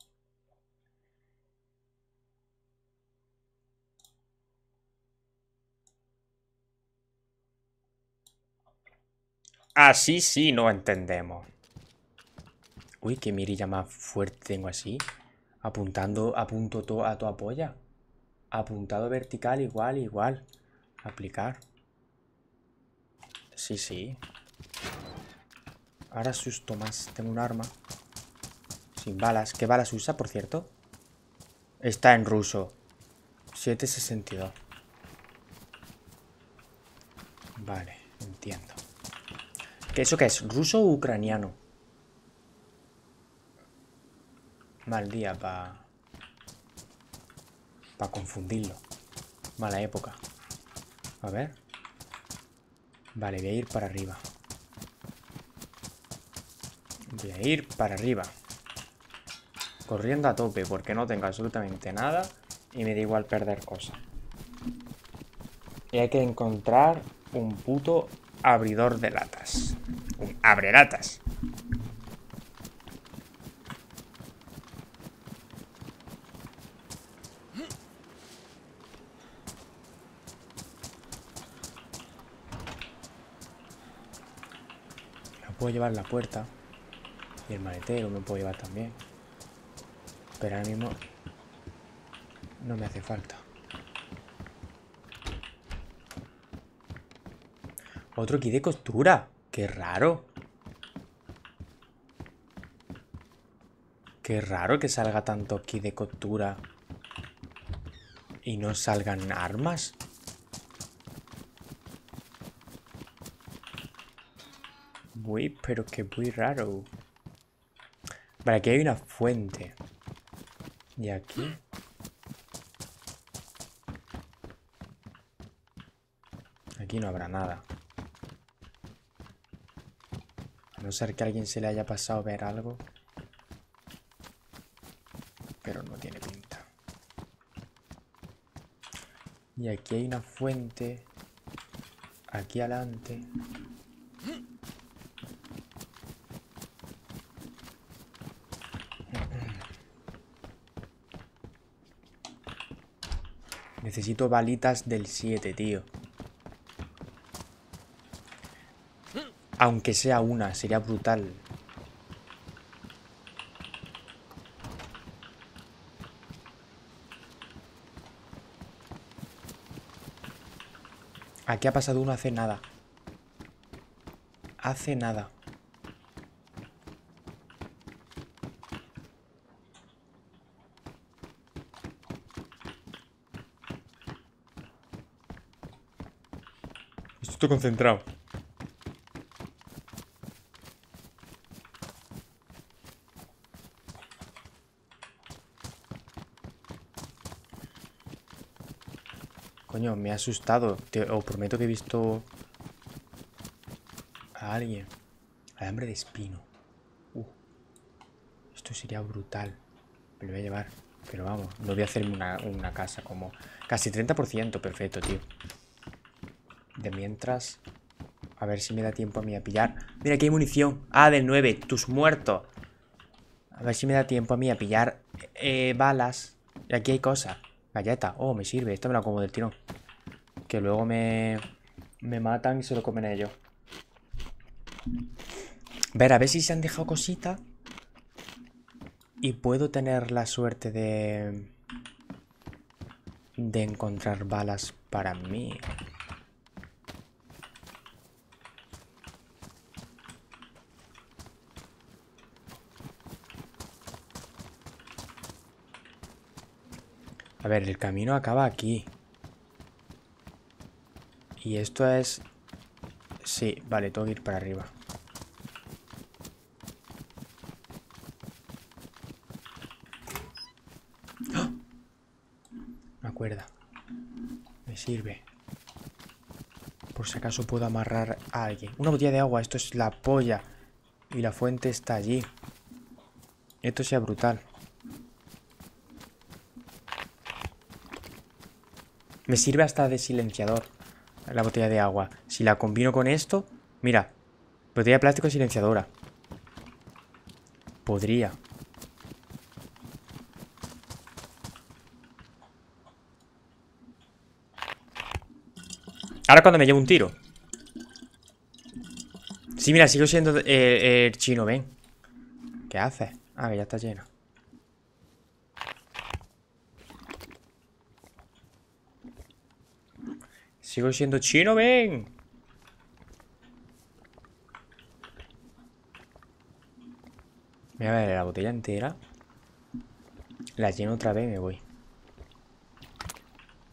Así sí no entendemos. Uy, qué mirilla más fuerte tengo así. Apunto a toda polla. Apuntado vertical, igual, igual. Aplicar. Sí, sí. Ahora asusto más. Tengo un arma. Sin balas. ¿Qué balas usa, por cierto? Está en ruso. 7,62. Vale, entiendo. ¿Eso qué es? ¿Ruso o ucraniano? Mal día para confundirlo. Mala época. A ver. Vale, voy a ir para arriba. Voy a ir para arriba. Corriendo a tope porque no tengo absolutamente nada y me da igual perder cosas. Y hay que encontrar un puto abridor de latas. Un abrelatas. Me puedo llevar la puerta. Y el maletero me puedo llevar también. Pero ahora mismo no me hace falta. Otro kit de costura. Qué raro. Qué raro que salga tanto kit de costura y no salgan armas. Uy, pero que muy raro. Vale, aquí hay una fuente. Y aquí. Aquí no habrá nada. A no ser que a alguien se le haya pasado ver algo. Pero no tiene pinta. Y aquí hay una fuente. Aquí adelante. Necesito balitas del 7, tío. Aunque sea una, sería brutal. Aquí ha pasado uno hace nada. Hace nada. Estoy concentrado. Coño, me ha asustado. Os prometo que he visto a alguien. Alambre de espino. Esto sería brutal. Me lo voy a llevar. Pero vamos, no voy a hacerme una casa como... Casi 30%, perfecto, tío. De mientras... A ver si me da tiempo a mí a pillar. Mira, aquí hay munición. Ah, del 9, tus muertos. A ver si me da tiempo a mí a pillar balas. Y aquí hay cosas. Galleta. Oh, me sirve. Esto me lo como del tirón. Que luego me matan y se lo comen ellos. A ver si se han dejado cositas. Y puedo tener la suerte de encontrar balas para mí. A ver, el camino acaba aquí. Y esto es... Sí, vale, tengo que ir para arriba. ¡Ah! Una cuerda. Me sirve. Por si acaso puedo amarrar a alguien. Una botella de agua, esto es la polla. Y la fuente está allí. Esto sea brutal. Me sirve hasta de silenciador la botella de agua. Si la combino con esto... Mira, botella de plástico silenciadora. Podría. Ahora cuando me llevo un tiro. Sí, mira, sigo siendo el chino, ven. ¿Qué haces? Ah, que ya está llena. Sigo siendo chino, ven. Voy a ver la botella entera. La lleno otra vez y me voy.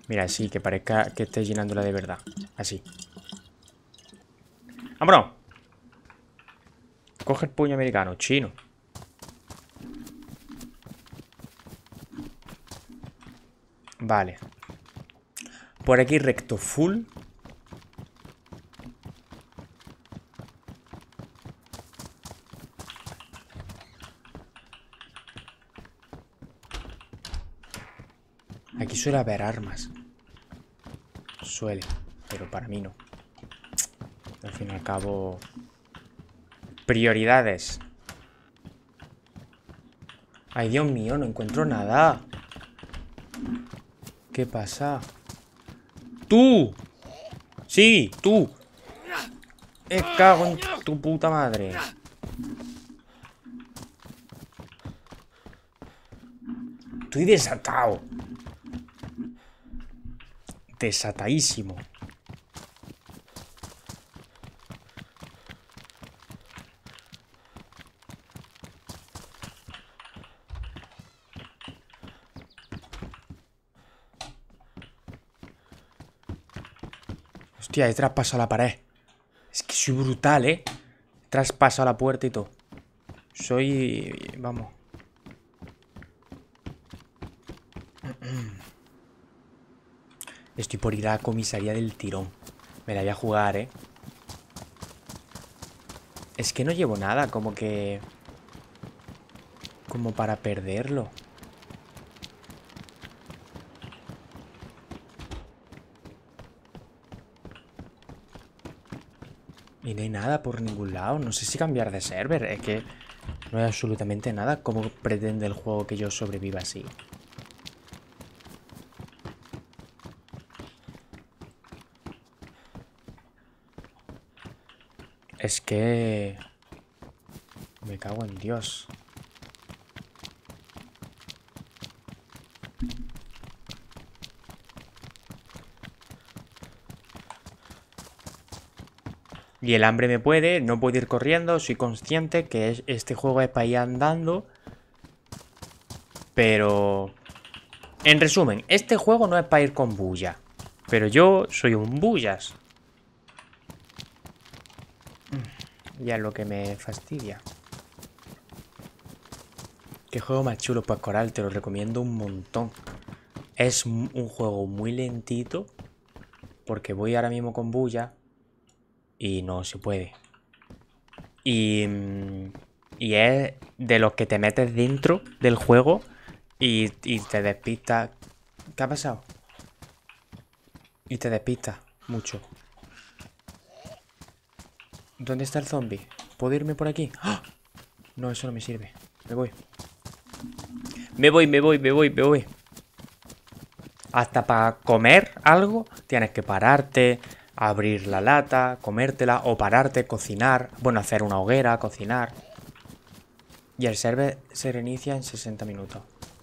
Mira, así, que parezca que esté llenándola de verdad. Así. ¡Vámonos! Coge el puño americano, chino. Vale. Por aquí recto full. Aquí suele haber armas. Suele, pero para mí no. Al fin y al cabo... Prioridades. Ay, Dios mío, no encuentro nada. ¿Qué pasa? ¡Tú! ¡Sí, tú! ¡Me cago en tu puta madre! Estoy desatado. Desatadísimo. Hostia, he traspasado la pared. Es que soy brutal, ¿eh? He traspasado la puerta y todo. Soy... Vamos. Estoy por ir a la comisaría del tirón. Me la voy a jugar, ¿eh? Es que no llevo nada, como que... Como para perderlo. Y no hay nada por ningún lado. No sé si cambiar de server. Es que no hay absolutamente nada. ¿Cómo pretende el juego que yo sobreviva así? Es que... Me cago en Dios. Y el hambre me puede, no puedo ir corriendo, soy consciente que este juego es para ir andando. Pero... En resumen, este juego no es para ir con bulla. Pero yo soy un bullas. Ya es lo que me fastidia. ¿Qué juego más chulo? Pues Coral, te lo recomiendo un montón. Es un juego muy lentito. Porque voy ahora mismo con bulla. Y no se puede. Y es de los que te metes dentro del juego y te despistas. ¿Qué ha pasado? Y te despistas mucho. ¿Dónde está el zombie? ¿Puedo irme por aquí? ¡Ah! No, eso no me sirve. Me voy. Me voy. Hasta para comer algo tienes que pararte, abrir la lata, comértela o pararte, cocinar. Bueno, hacer una hoguera, cocinar. Y el server se reinicia en 60 minutos.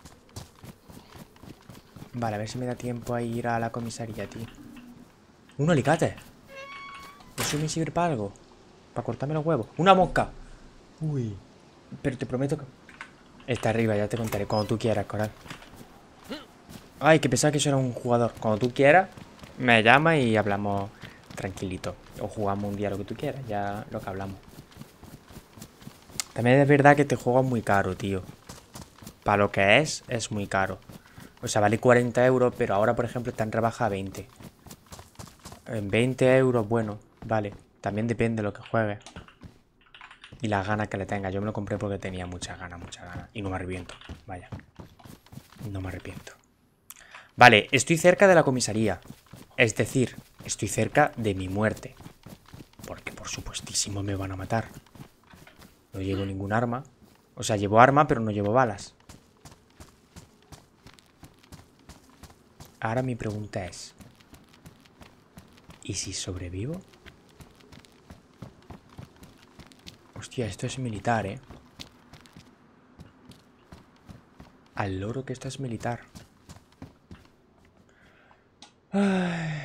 Vale, a ver si me da tiempo a ir a la comisaría, tío. ¡Un alicate! ¿Eso me sirve para algo? Para cortarme los huevos. ¡Una mosca! Uy. Pero te prometo que... Está arriba, ya te contaré. Cuando tú quieras, Coral. Ay, que pensaba que eso era un jugador. Cuando tú quieras, me llamas y hablamos tranquilito. O jugamos un día lo que tú quieras. Ya lo que hablamos. También es verdad que este juego es muy caro, tío. Para lo que es muy caro. O sea, vale 40 euros, pero ahora, por ejemplo, está en rebaja a 20. En 20 euros, bueno, vale. También depende de lo que juegues. Y las ganas que le tengas. Yo me lo compré porque tenía muchas ganas. Y no me arrepiento. Vaya. No me arrepiento. Vale, estoy cerca de la comisaría. Es decir, estoy cerca de mi muerte. Porque por supuestísimo me van a matar. No llevo ningún arma. O sea, llevo arma, pero no llevo balas. Ahora mi pregunta es... ¿Y si sobrevivo? Hostia, esto es militar, ¿eh? Al loro que esto es militar. Ay.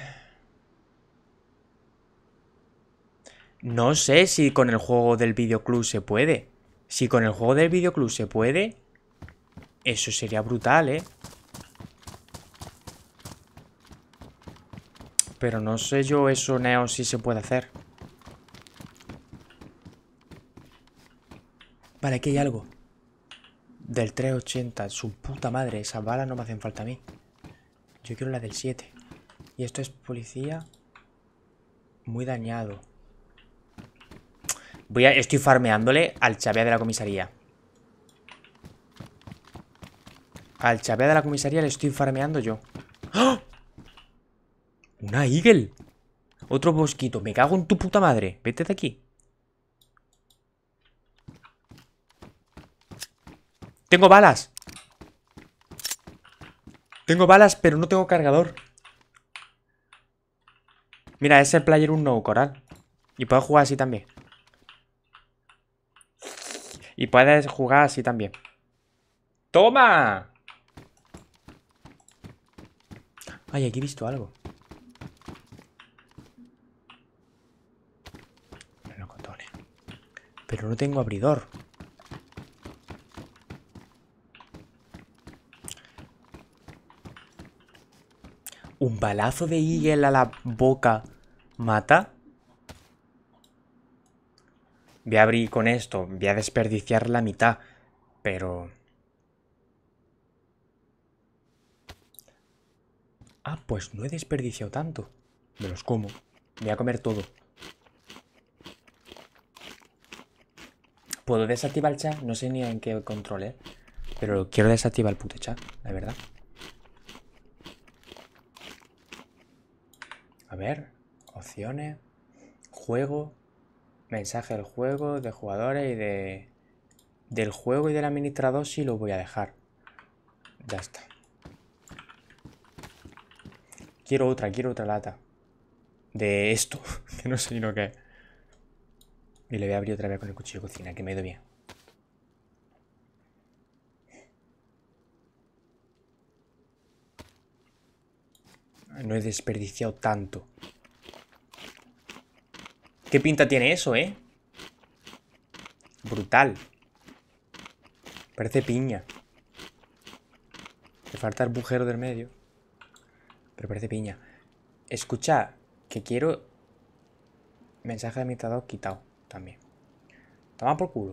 No sé si con el juego del videoclub se puede. Si con el juego del videoclub se puede, eso sería brutal, ¿eh? Pero no sé yo eso, Neo, si se puede hacer. Vale, aquí hay algo. Del 380, su puta madre. Esas balas no me hacen falta a mí. Yo quiero la del 7. Y esto es policía. Muy dañado. Estoy farmeándole al chavea de la comisaría. Al chavea de la comisaría le estoy farmeando yo. ¡Ah! ¡Una Eagle! Otro bosquito. Me cago en tu puta madre. Vete de aquí. Tengo balas. Tengo balas, pero no tengo cargador. Mira, es el Player 1 Coral. Y puedes jugar así también. Y puedes jugar así también. ¡Toma! Ay, aquí he visto algo. Melocotones. Pero no tengo abridor. ¿Un balazo de Eagle a la boca mata? Voy a abrir con esto. Voy a desperdiciar la mitad. Pero... Ah, pues no he desperdiciado tanto. Me los como. Voy a comer todo. ¿Puedo desactivar el chat? No sé ni en qué control, ¿eh? Pero quiero desactivar el puto chat, la verdad. A ver. Opciones. Juego. Mensaje del juego, de jugadores y de... Del juego y del administrador sí lo voy a dejar. Ya está. Quiero otra lata. De esto. Que no sé ni lo que es. Y le voy a abrir otra vez con el cuchillo de cocina, que me ha ido bien. No he desperdiciado tanto. ¿Qué pinta tiene eso, eh? Brutal. Parece piña. Le falta el bujero del medio. Pero parece piña. Escucha, que quiero... Mensaje de administrador quitado también. Toma por culo.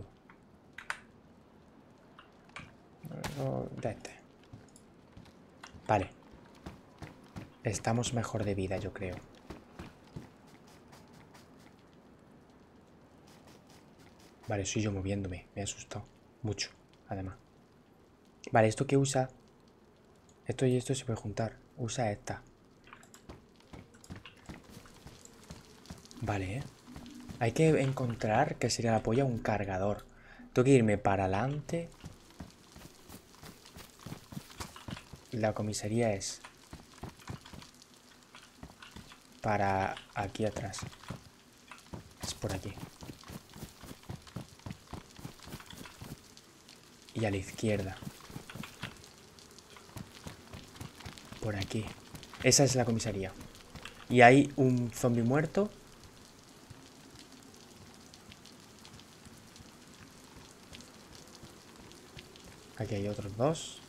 De este. Vale. Estamos mejor de vida, yo creo. Vale, soy yo moviéndome. Me he asustado. Mucho, además. Vale, ¿esto qué usa? Esto y esto se puede juntar. Usa esta. Vale, ¿eh? Hay que encontrar, que sería la polla, un cargador. Tengo que irme para adelante. La comisaría es... para aquí atrás. Es por aquí. Y a la izquierda. Por aquí. Esa es la comisaría. Y hay un zombie muerto. Aquí hay otros dos.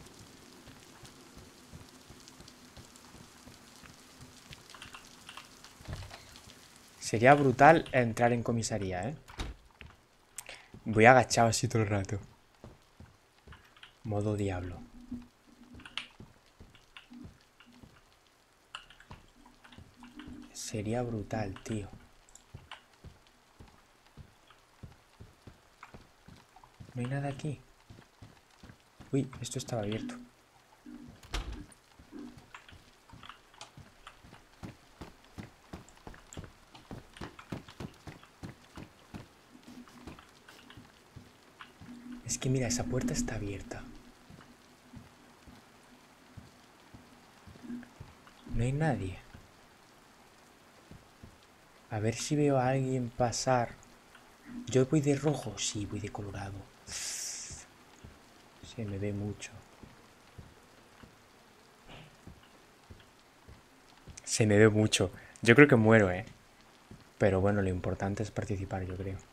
Sería brutal entrar en comisaría, ¿eh? Voy agachado así todo el rato. Modo diablo. Sería brutal, tío. No hay nada aquí. Uy, esto estaba abierto. Es que mira, esa puerta está abierta. No hay nadie. A ver si veo a alguien pasar. ¿Yo voy de rojo? Sí, voy de colorado. Se me ve mucho. Se me ve mucho. Yo creo que muero, ¿eh? Pero bueno, lo importante es participar, yo creo.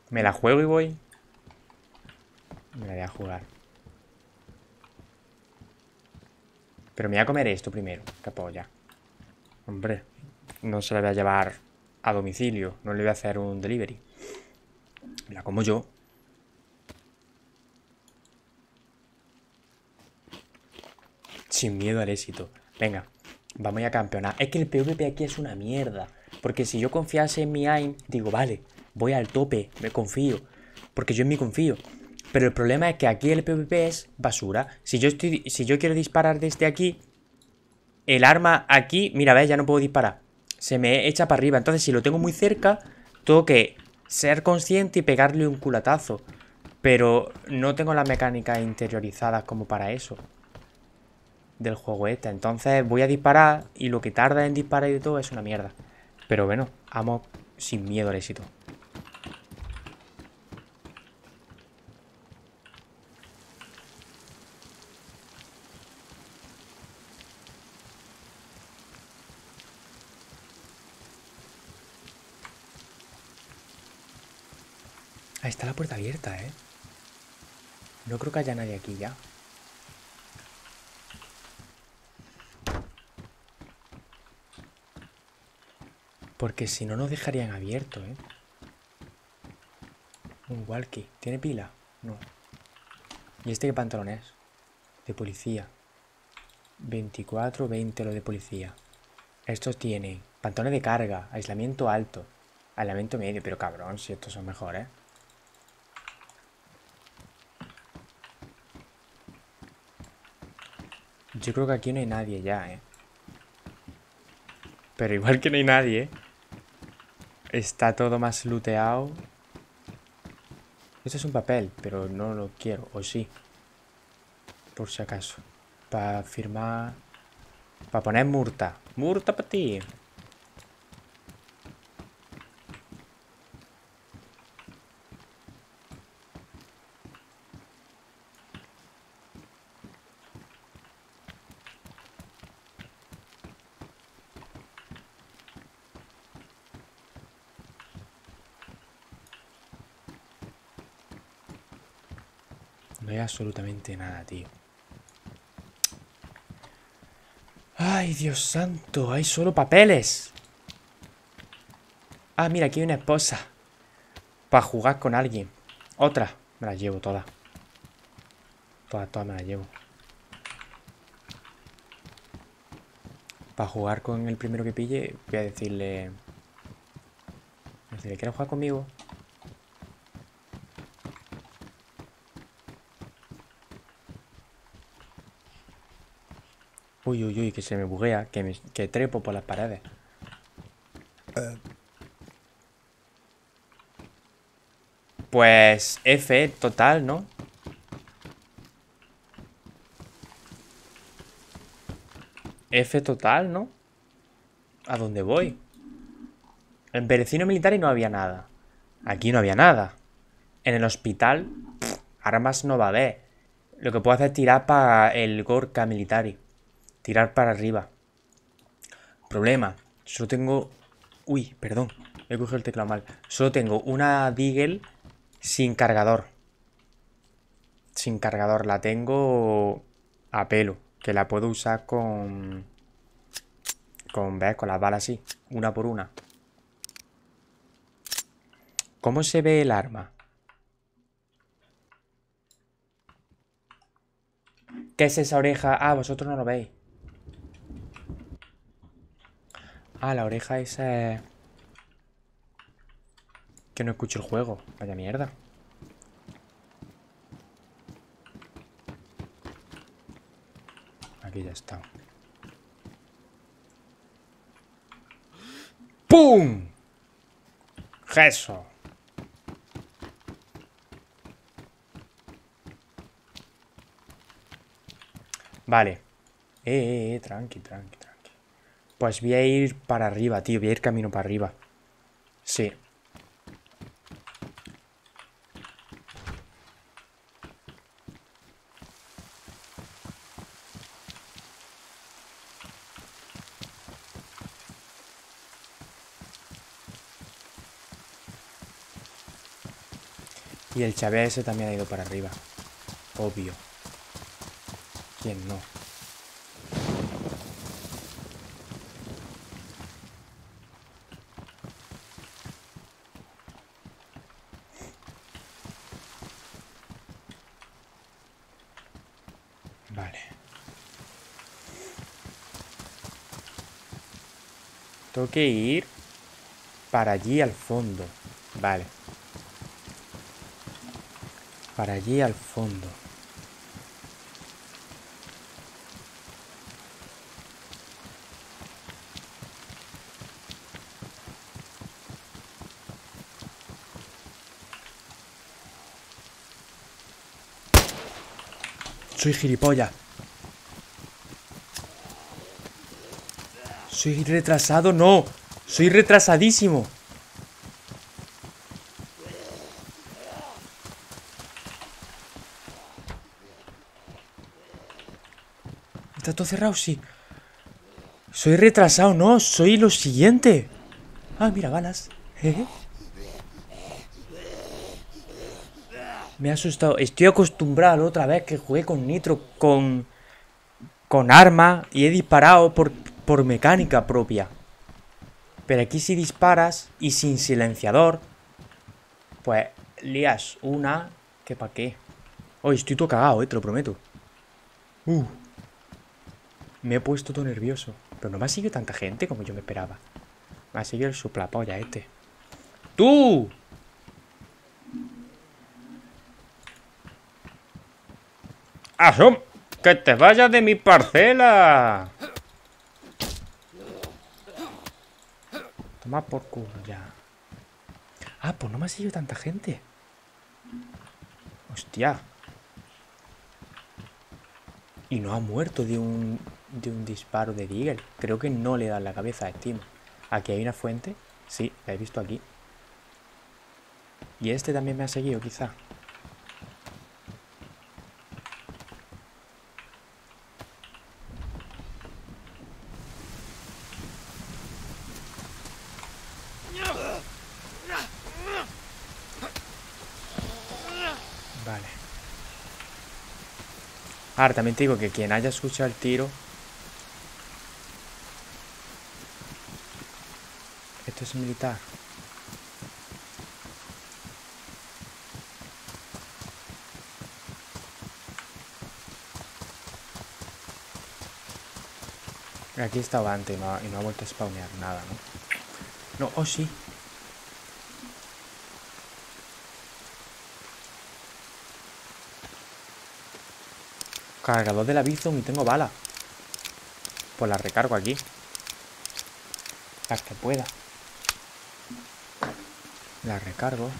Me la juego y voy. Me la voy a jugar. Pero me voy a comer esto primero. Qué polla. Hombre, no se la voy a llevar a domicilio. No le voy a hacer un delivery. Me la como yo. Sin miedo al éxito. Venga, vamos a campeonar. Es que el PvP aquí es una mierda. Porque si yo confiase en mi aim, digo, vale, voy al tope, me confío. Porque yo en mí confío. Pero el problema es que aquí el PvP es basura. Si yo quiero disparar desde aquí, el arma aquí, mira, ves, ya no puedo disparar. Se me echa para arriba. Entonces, si lo tengo muy cerca, tengo que ser consciente y pegarle un culatazo. Pero no tengo las mecánicas interiorizadas como para eso del juego este. Entonces voy a disparar y lo que tarda en disparar y todo es una mierda. Pero bueno, vamos sin miedo al éxito. Ahí está la puerta abierta, ¿eh? No creo que haya nadie aquí ya. Porque si no nos dejarían abierto, ¿eh? Un walkie. ¿Tiene pila? No. ¿Y este qué pantalón es? De policía. 24, 20 lo de policía. Estos tienen pantalones de carga, aislamiento alto, aislamiento medio. Pero cabrón, si estos son mejores. Yo creo que aquí no hay nadie ya, ¿eh? Pero igual que no hay nadie, ¿eh? Está todo más looteado. Esto es un papel, pero no lo quiero. O sí. Por si acaso. Para firmar. Para poner multa. Multa para ti. No hay absolutamente nada, tío. ¡Ay, Dios santo! ¡Hay solo papeles! Ah, mira, aquí hay una esposa. Para jugar con alguien. Otra. Me la llevo todas. Todas me las llevo. Para jugar con el primero que pille, voy a decirle... ¿quieres jugar conmigo? Uy, uy, uy, que se me buguea. Que trepo por las paredes. Pues F total, ¿no? F total, ¿no? ¿A dónde voy? En Berecino Militar y no había nada. Aquí no había nada. En el hospital, armas no va a haber. Lo que puedo hacer es tirar para el Gorka Militari. Tirar para arriba. Problema. Solo tengo... Uy, perdón. He cogido el teclado mal. Solo tengo una Deagle sin cargador. Sin cargador. La tengo a pelo. Que la puedo usar con... ¿ves? Con las balas así. Una por una. ¿Cómo se ve el arma? ¿Qué es esa oreja? Ah, vosotros no lo veis. Ah, la oreja esa es... Que no escucho el juego. Vaya mierda. Aquí ya está. ¡Pum! ¡Eso! Vale. Tranqui, tranqui, tranqui. Pues voy a ir para arriba, tío. Voy a ir camino para arriba. Sí. Y el Chávez ese también ha ido para arriba. Obvio. ¿Quién no? Vale. Tengo que ir para allí al fondo. Vale. Para allí al fondo. Soy gilipollas. Soy retrasado, no. Soy retrasadísimo. ¿Está todo cerrado? Sí. Soy retrasado, no. Soy lo siguiente. Ah, mira, balas. Jeje. Me ha asustado. Estoy acostumbrado a la otra vez que jugué con Nitro con arma y he disparado por mecánica propia. Pero aquí si disparas y sin silenciador, pues lías una que pa' qué. Oye, estoy todo cagado, te lo prometo. Me he puesto todo nervioso. Pero no me ha seguido tanta gente como yo me esperaba. Me ha seguido el suplapolla este. ¡Tú! ¡Asom! ¡Que te vayas de mi parcela! Toma por culo ya. Ah, pues no me ha seguido tanta gente. Hostia. Y no ha muerto de un disparo de Deagle. Creo que no le da la cabeza a Steam. Aquí hay una fuente. Sí, la he visto aquí. Y este también me ha seguido, quizá. Vale. Ahora también te digo que quien haya escuchado el tiro... Esto es militar. Aquí estaba antes y no ha vuelto a spawnear nada, ¿no? No, oh sí. Cargador de la Bizon y tengo bala. Pues la recargo aquí. Las que pueda. La recargo.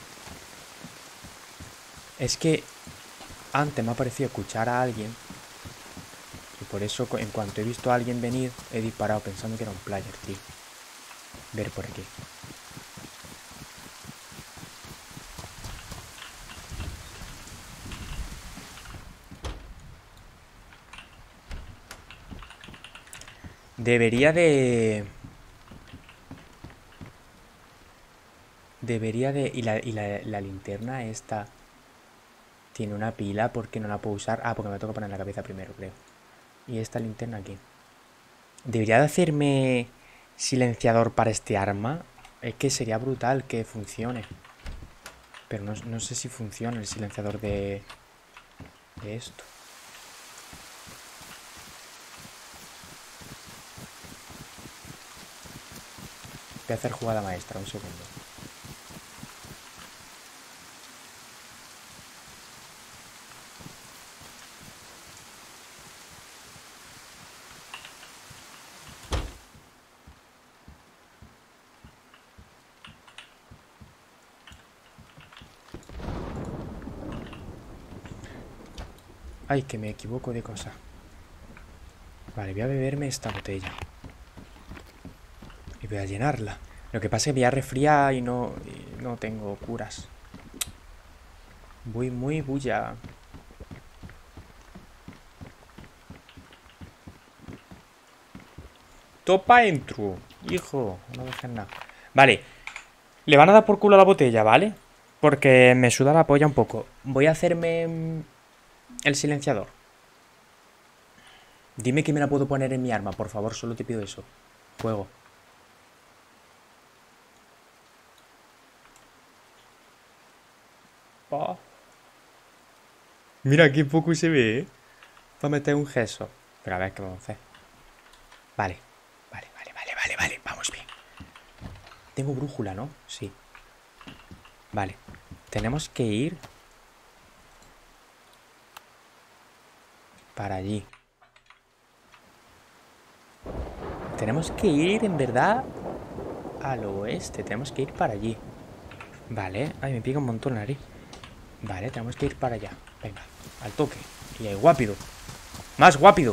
Es que antes me ha parecido escuchar a alguien. Y por eso en cuanto he visto a alguien venir, he disparado pensando que era un player, tío. Ver por aquí. Debería de... Y la linterna esta... Tiene una pila porque no la puedo usar. Ah, porque me toca poner la cabeza primero, creo. Y esta linterna aquí. Debería de hacerme silenciador para este arma. Es que sería brutal que funcione. Pero no sé si funciona el silenciador de esto. Voy a hacer jugada maestra, un segundo. Ay, que me equivoco de cosa. Vale, voy a beberme esta botella. Y voy a llenarla. Lo que pasa es que voy a resfriar y no tengo curas. Voy muy bulla. Topa entro. Hijo, no dejes nada. Vale. Le van a dar por culo a la botella, ¿vale? Porque me suda la polla un poco. Voy a hacerme el silenciador. Dime que me la puedo poner en mi arma, por favor, solo te pido eso. Fuego. Oh. Mira qué poco se ve, ¿eh? Para meter un gesso. Pero a ver qué vamos a hacer. Vale. Vale. Vamos bien. Tengo brújula, ¿no? Sí. Vale. Tenemos que ir para allí. Tenemos que ir, en verdad, al oeste. Tenemos que ir para allí. Vale. Ay, me pica un montón la nariz. Vale, tenemos que ir para allá. Venga, al toque. Y ahí, guapido. Más guapido.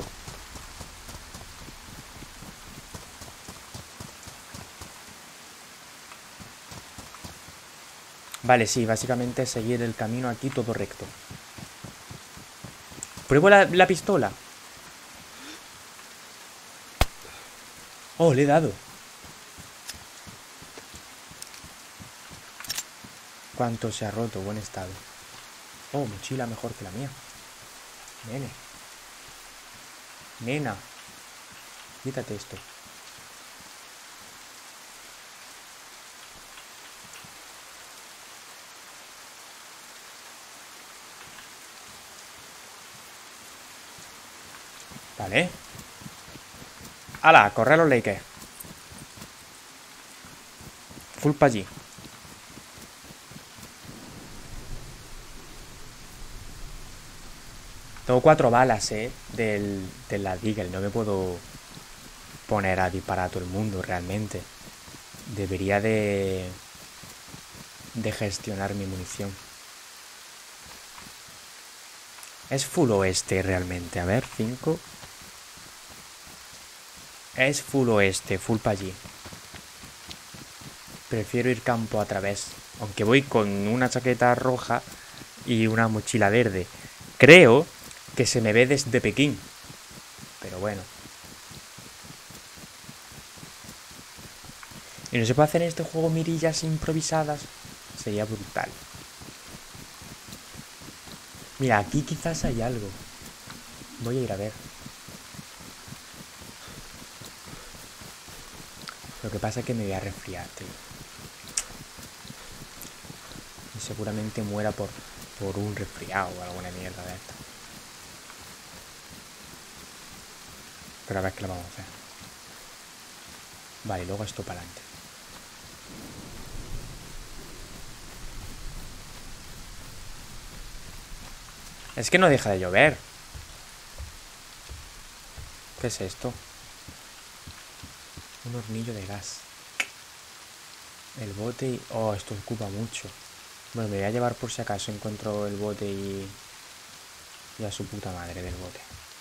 Vale, sí, básicamente seguir el camino aquí todo recto. Pruebo la pistola. Oh, le he dado. ¿Cuánto se ha roto? Buen estado. Oh, mochila mejor que la mía. Nene. Nena. Quítate esto. Vale. ¡Hala! Corre a los Lakers. Full pa' allí. Tengo 4 balas, de la Deagle. No me puedo poner a disparar a todo el mundo, realmente. Debería de gestionar mi munición. Es full oeste realmente. A ver, 5. Es full oeste, full pa' allí. Prefiero ir campo a través. Aunque voy con una chaqueta roja y una mochila verde. Creo que se me ve desde Pekín. Pero bueno. ¿Y no se puede hacer en este juego mirillas improvisadas? Sería brutal. Mira, aquí quizás hay algo. Voy a ir a ver. Lo que pasa es que me voy a resfriar, tío. Y seguramente muera por un resfriado o alguna mierda de esta. Pero a ver qué lo vamos a hacer. Vale, luego esto para adelante. Es que no deja de llover. ¿Qué es esto? Un hornillo de gas. El bote y... Oh, esto ocupa mucho. Bueno, me voy a llevar por si acaso encuentro el bote y a su puta madre del bote.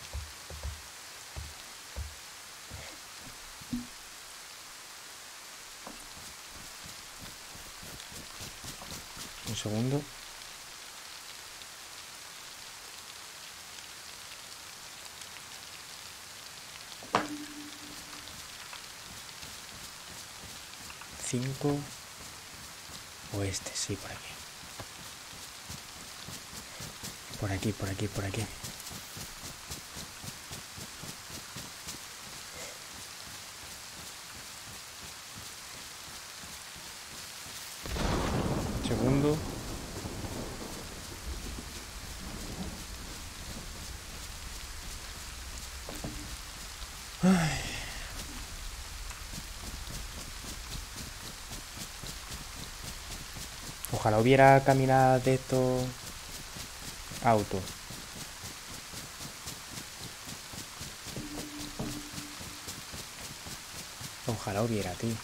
Un segundo. Cinco. Oeste, sí, por aquí. Por aquí. Segundo. Ay. Ojalá hubiera caminadas de estos autos. Ojalá hubiera, tío.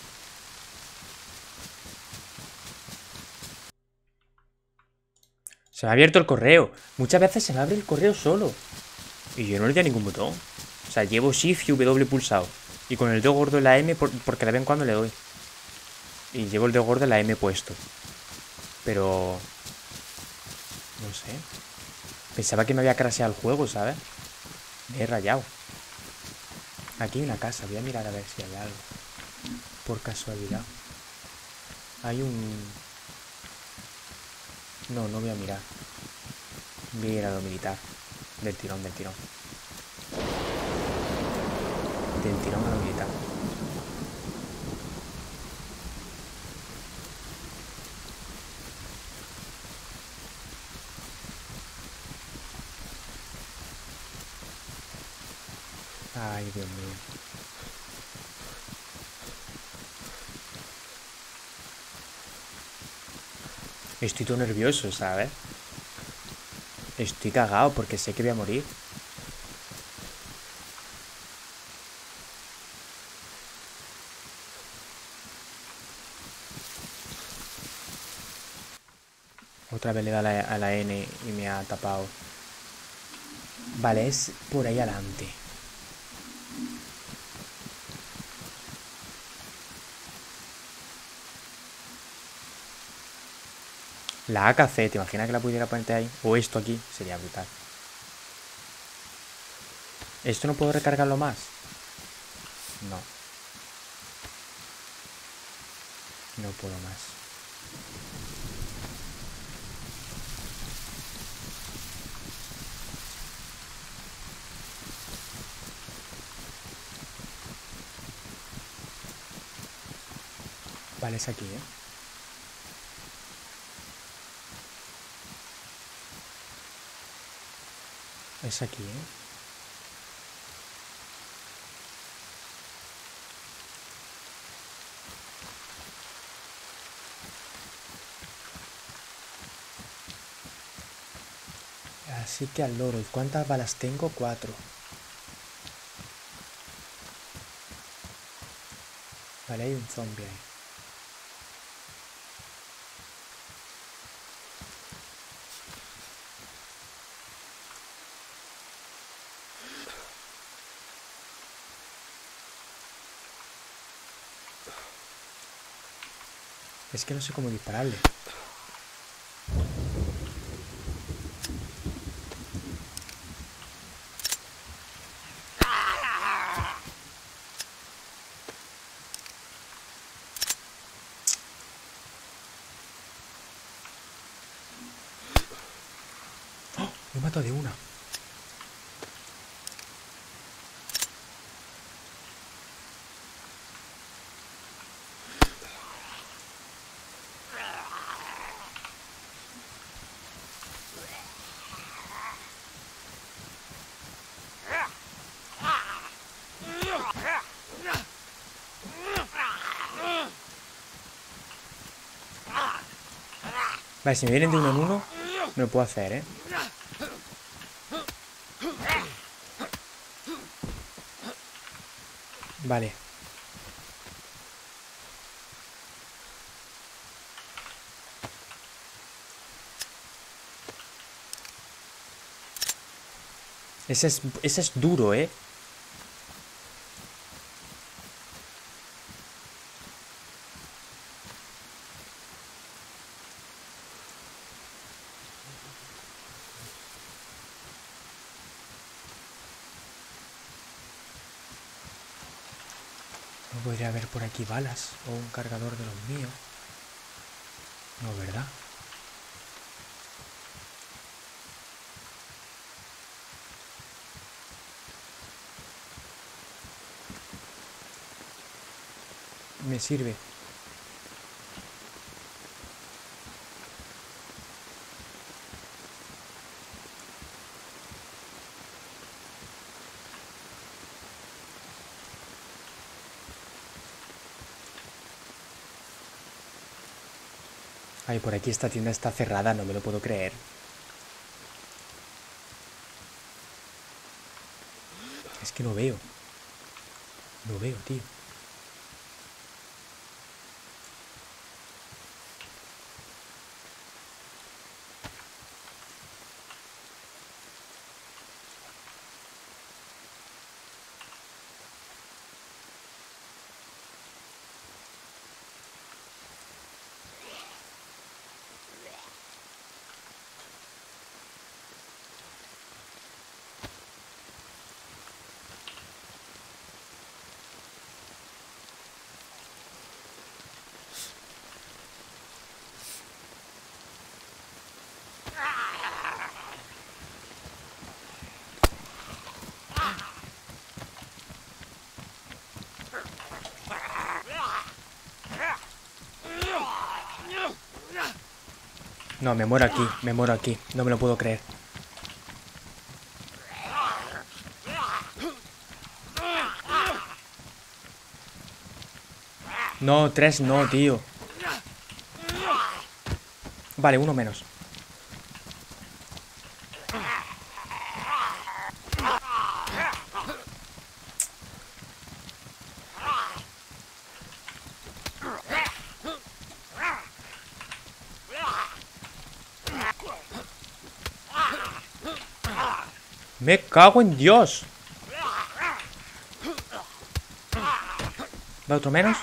Se me ha abierto el correo. Muchas veces se me abre el correo solo. Y yo no le doy a ningún botón. O sea, llevo Shift y W pulsado. Y con el dedo gordo en la M porque de vez en cuando le doy. Y llevo el dedo gordo en la M puesto. Pero... no sé. Pensaba que me había crasheado el juego, ¿sabes? Me he rayado. Aquí hay una casa. Voy a mirar a ver si hay algo. Por casualidad. Hay un... No, no voy a mirar. Voy a ir a lo militar. Del tirón, del tirón. Del tirón a lo militar. Ay, Dios mío. Estoy todo nervioso, ¿sabes? Estoy cagado porque sé que voy a morir. Otra vez le da a la N y me ha tapado. Vale, es por ahí adelante. La AKC, ¿te imaginas que la pudiera ponerte ahí? O esto aquí, sería brutal. ¿Esto no puedo recargarlo más? No. No puedo más. Vale, es aquí, ¿eh? Es aquí, ¿eh? Así que al loro. ¿Y cuántas balas tengo? 4. Vale, hay un zombie ahí. Es que no sé cómo dispararle. ¡Oh! Me he matado de una. Vale, si me vienen de uno en uno, me lo puedo hacer, ¿eh? Vale. Ese es duro, ¿eh? No podría haber por aquí balas o un cargador de los míos. No, ¿verdad? Me sirve. Ay, por aquí esta tienda está cerrada, no me lo puedo creer. Es que no veo. No veo, tío. No, me muero aquí, me muero aquí. No me lo puedo creer. No, 3 no, tío. Vale, uno menos. Me cago en Dios. ¿Va otro menos?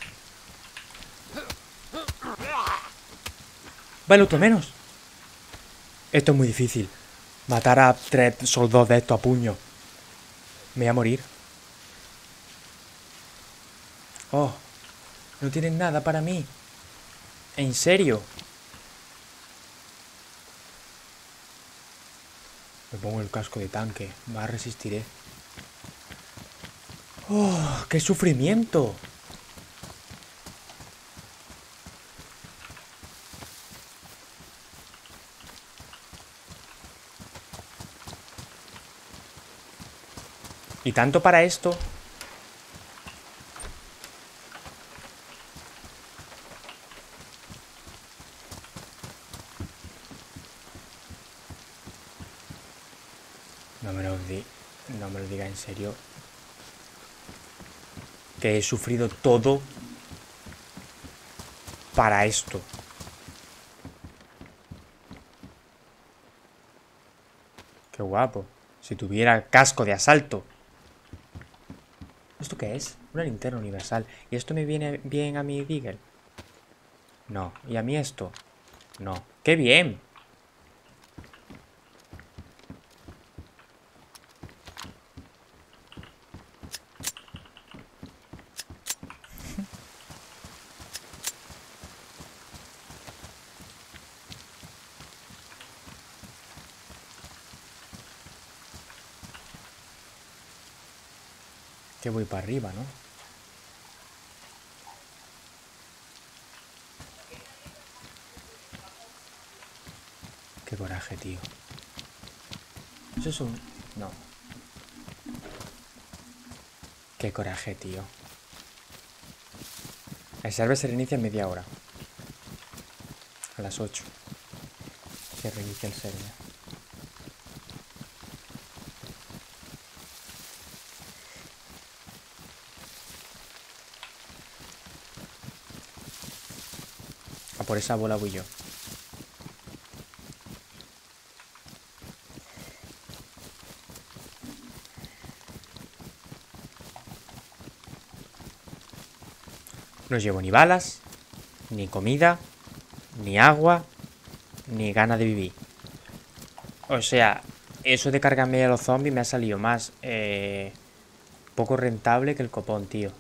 Vale, otro menos. Esto es muy difícil. Matar a 3 soldados de estos a puño. Me voy a morir. Oh, no tienen nada para mí. ¿En serio? Me pongo el casco de tanque. Más resistiré. ¡Oh, qué sufrimiento! ¿Y tanto para esto? No me lo diga en serio. Que he sufrido todo para esto. Qué guapo. Si tuviera casco de asalto. ¿Esto qué es? Una linterna universal. ¿Y esto me viene bien a mi Deagle? No. ¿Y a mí esto? No. ¡Qué bien! Que voy para arriba, ¿no? Qué coraje, tío. Eso es un... No. Qué coraje, tío. El server se reinicia en media hora. A las 8. Se reinicia el server. A por esa bola voy yo. No llevo ni balas, ni comida, ni agua, ni ganas de vivir. O sea, eso de cargarme a los zombies me ha salido más poco rentable que el copón, tío.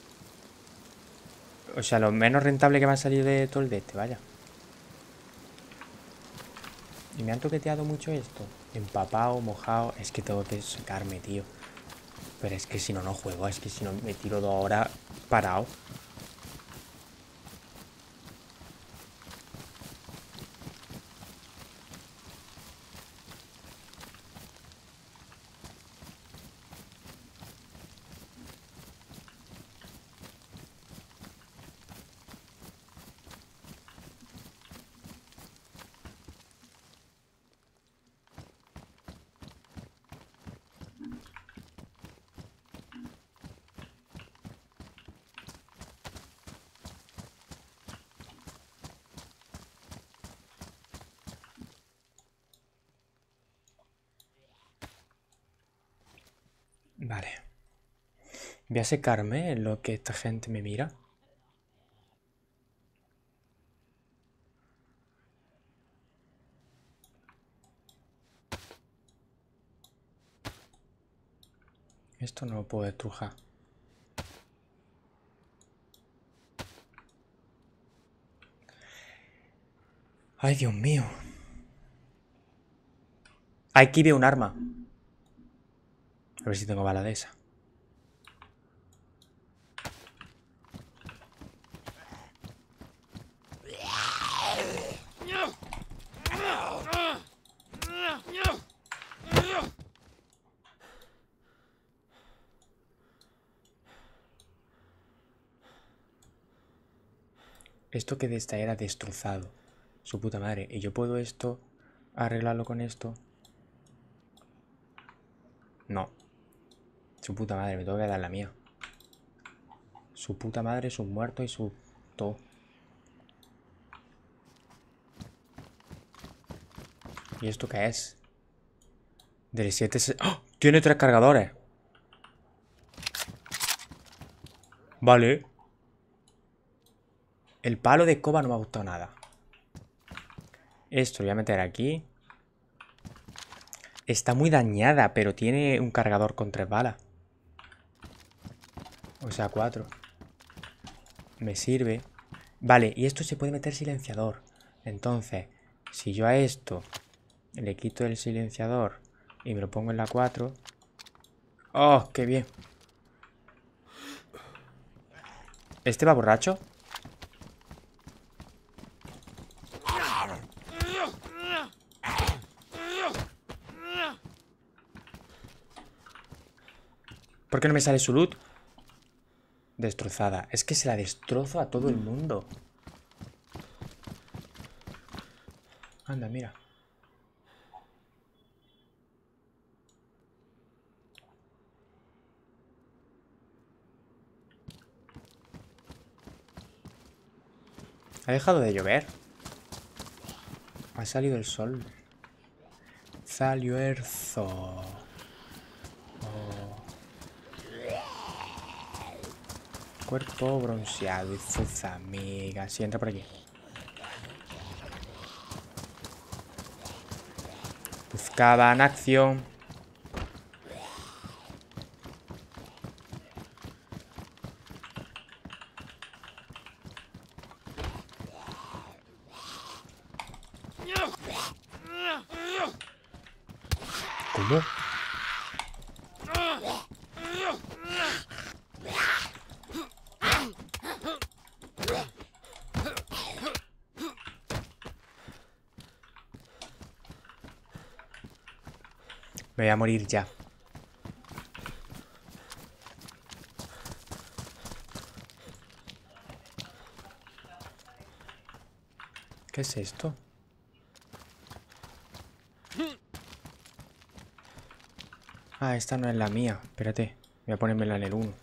O sea, lo menos rentable que me ha salido de todo el de este, vaya. Y me han toqueteado mucho esto. Empapado, mojado. Es que tengo que secarme, tío. Pero es que si no, no juego. Es que si no, me tiro 2 horas parado. Vale. Voy a secarme en lo que esta gente me mira. Esto no lo puedo estrujar. Ay, Dios mío. Aquí veo un arma. A ver si tengo bala de esa. Esto que de esta era destrozado. Su puta madre. Y yo puedo esto arreglarlo con esto. No. Su puta madre, me tengo que dar la mía. Su puta madre, sus muertos y su... todo. ¿Y esto qué es? Del 7... ¡Oh! ¡Tiene 3 cargadores! Vale. El palo de escoba no me ha gustado nada. Esto lo voy a meter aquí. Está muy dañada, pero tiene un cargador con 3 balas. O sea, 4. Me sirve. Vale, y esto se puede meter silenciador. Entonces, si yo a esto le quito el silenciador y me lo pongo en la 4. ¡Oh, qué bien! ¿Este va borracho? ¿Por qué no me sale su loot? Destrozada. Es que se la destrozo a todo el mundo. Anda, mira. Ha dejado de llover. Ha salido el sol. Salió el sol. Cuerpo bronceado y sus amigas. Sí, entra por aquí. Buscaban acción. ¿Cómo? Me voy a morir ya. ¿Qué es esto? Ah, esta no es la mía. Espérate. Voy a ponérmela en el 1.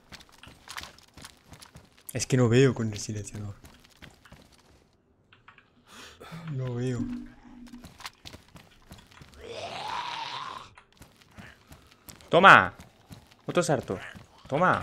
Es que no veo con el silenciador. No veo. ¡Toma! Otro sarto. ¡Toma!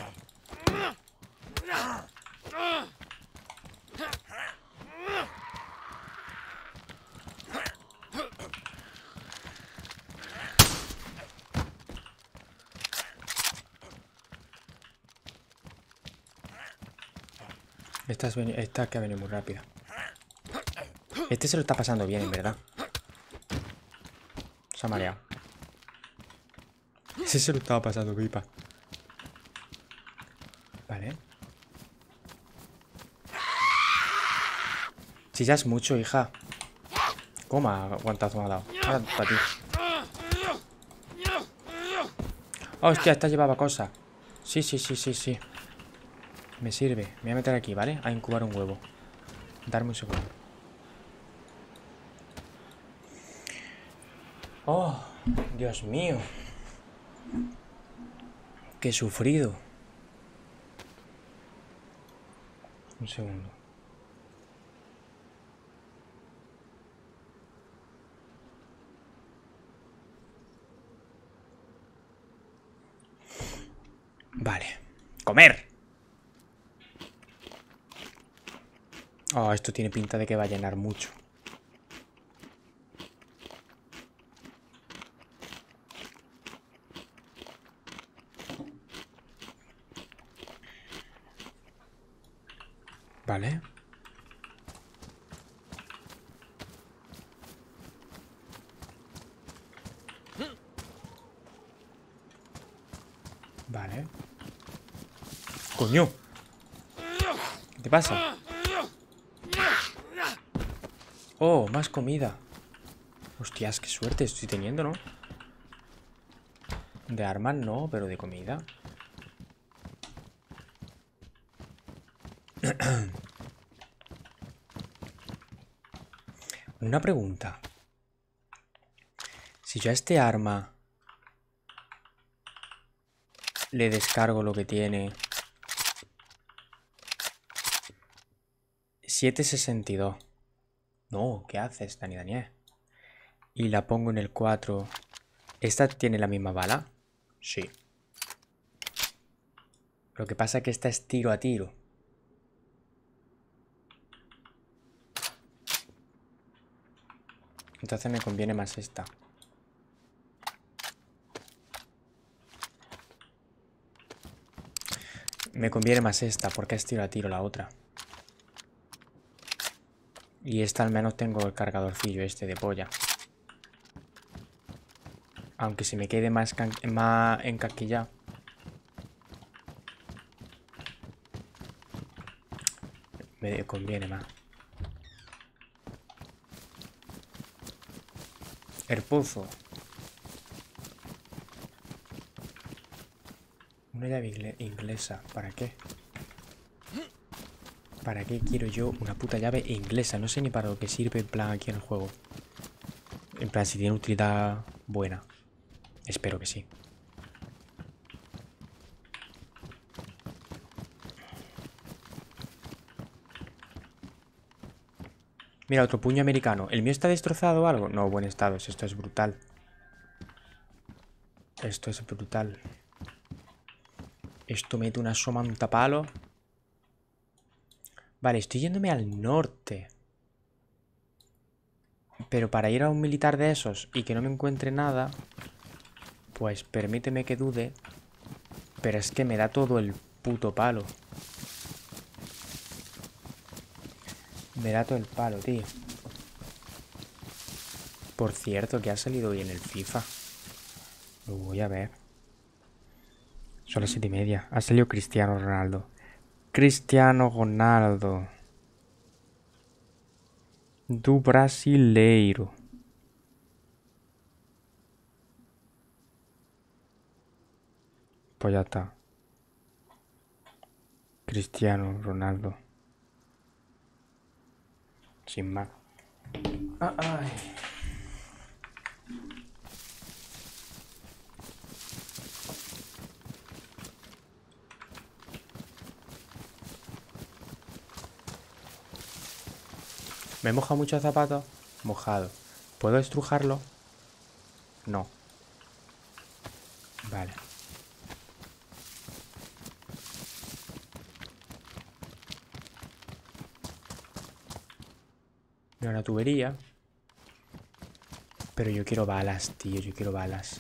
Esta que ha venido muy rápida. Este se lo está pasando bien, en verdad. Se ha mareado. Ese se lo estaba pasando pipa. Vale. Si ya es mucho, hija. ¿Cómo guantazo me ha dado? Ahora para ti. Hostia, esta llevaba cosas. Sí, sí, sí, sí, sí. Me sirve. Me voy a meter aquí, ¿vale? A incubar un huevo. Darme un segundo. Oh, Dios mío. Qué sufrido. Un segundo. Vale. ¡Comer! Oh, esto tiene pinta de que va a llenar mucho. Vale. Vale. ¡Coño! ¿Qué te pasa? Oh, más comida. Hostias, qué suerte estoy teniendo, ¿no? De armas no, pero de comida. Una pregunta. Si yo a este arma le descargo lo que tiene 7,62. No, ¿qué haces, Daniel? Y la pongo en el 4. ¿Esta tiene la misma bala? Sí. Lo que pasa es que esta es tiro a tiro. Entonces me conviene más esta. Me conviene más esta porque es tiro a tiro la otra. Y esta al menos tengo el cargadorcillo este de polla. Aunque se me quede más encasquillado. Me conviene más. El pozo. Una llave inglesa. ¿Para qué? ¿Para qué quiero yo una puta llave inglesa? No sé ni para lo que sirve en plan aquí en el juego. En plan si tiene utilidad buena. Espero que sí. Mira, otro puño americano. ¿El mío está destrozado o algo? No, buen estado. Esto es brutal. Esto es brutal. Esto mete una somanta palo. Vale, estoy yéndome al norte. Pero para ir a un militar de esos y que no me encuentre nada, pues permíteme que dude. Pero es que me da todo el puto palo. Me da todo el palo, tío. Por cierto, que ha salido hoy en el FIFA. Lo voy a ver. Son las 7:30. Ha salido Cristiano Ronaldo. Cristiano Ronaldo. Do brasileiro. Pues ya está. Cristiano Ronaldo. Sin más. Ay. ¿Me he mojado mucho el zapato? Mojado. ¿Puedo estrujarlo? No. Vale. Mira una tubería. Pero yo quiero balas, tío. Yo quiero balas.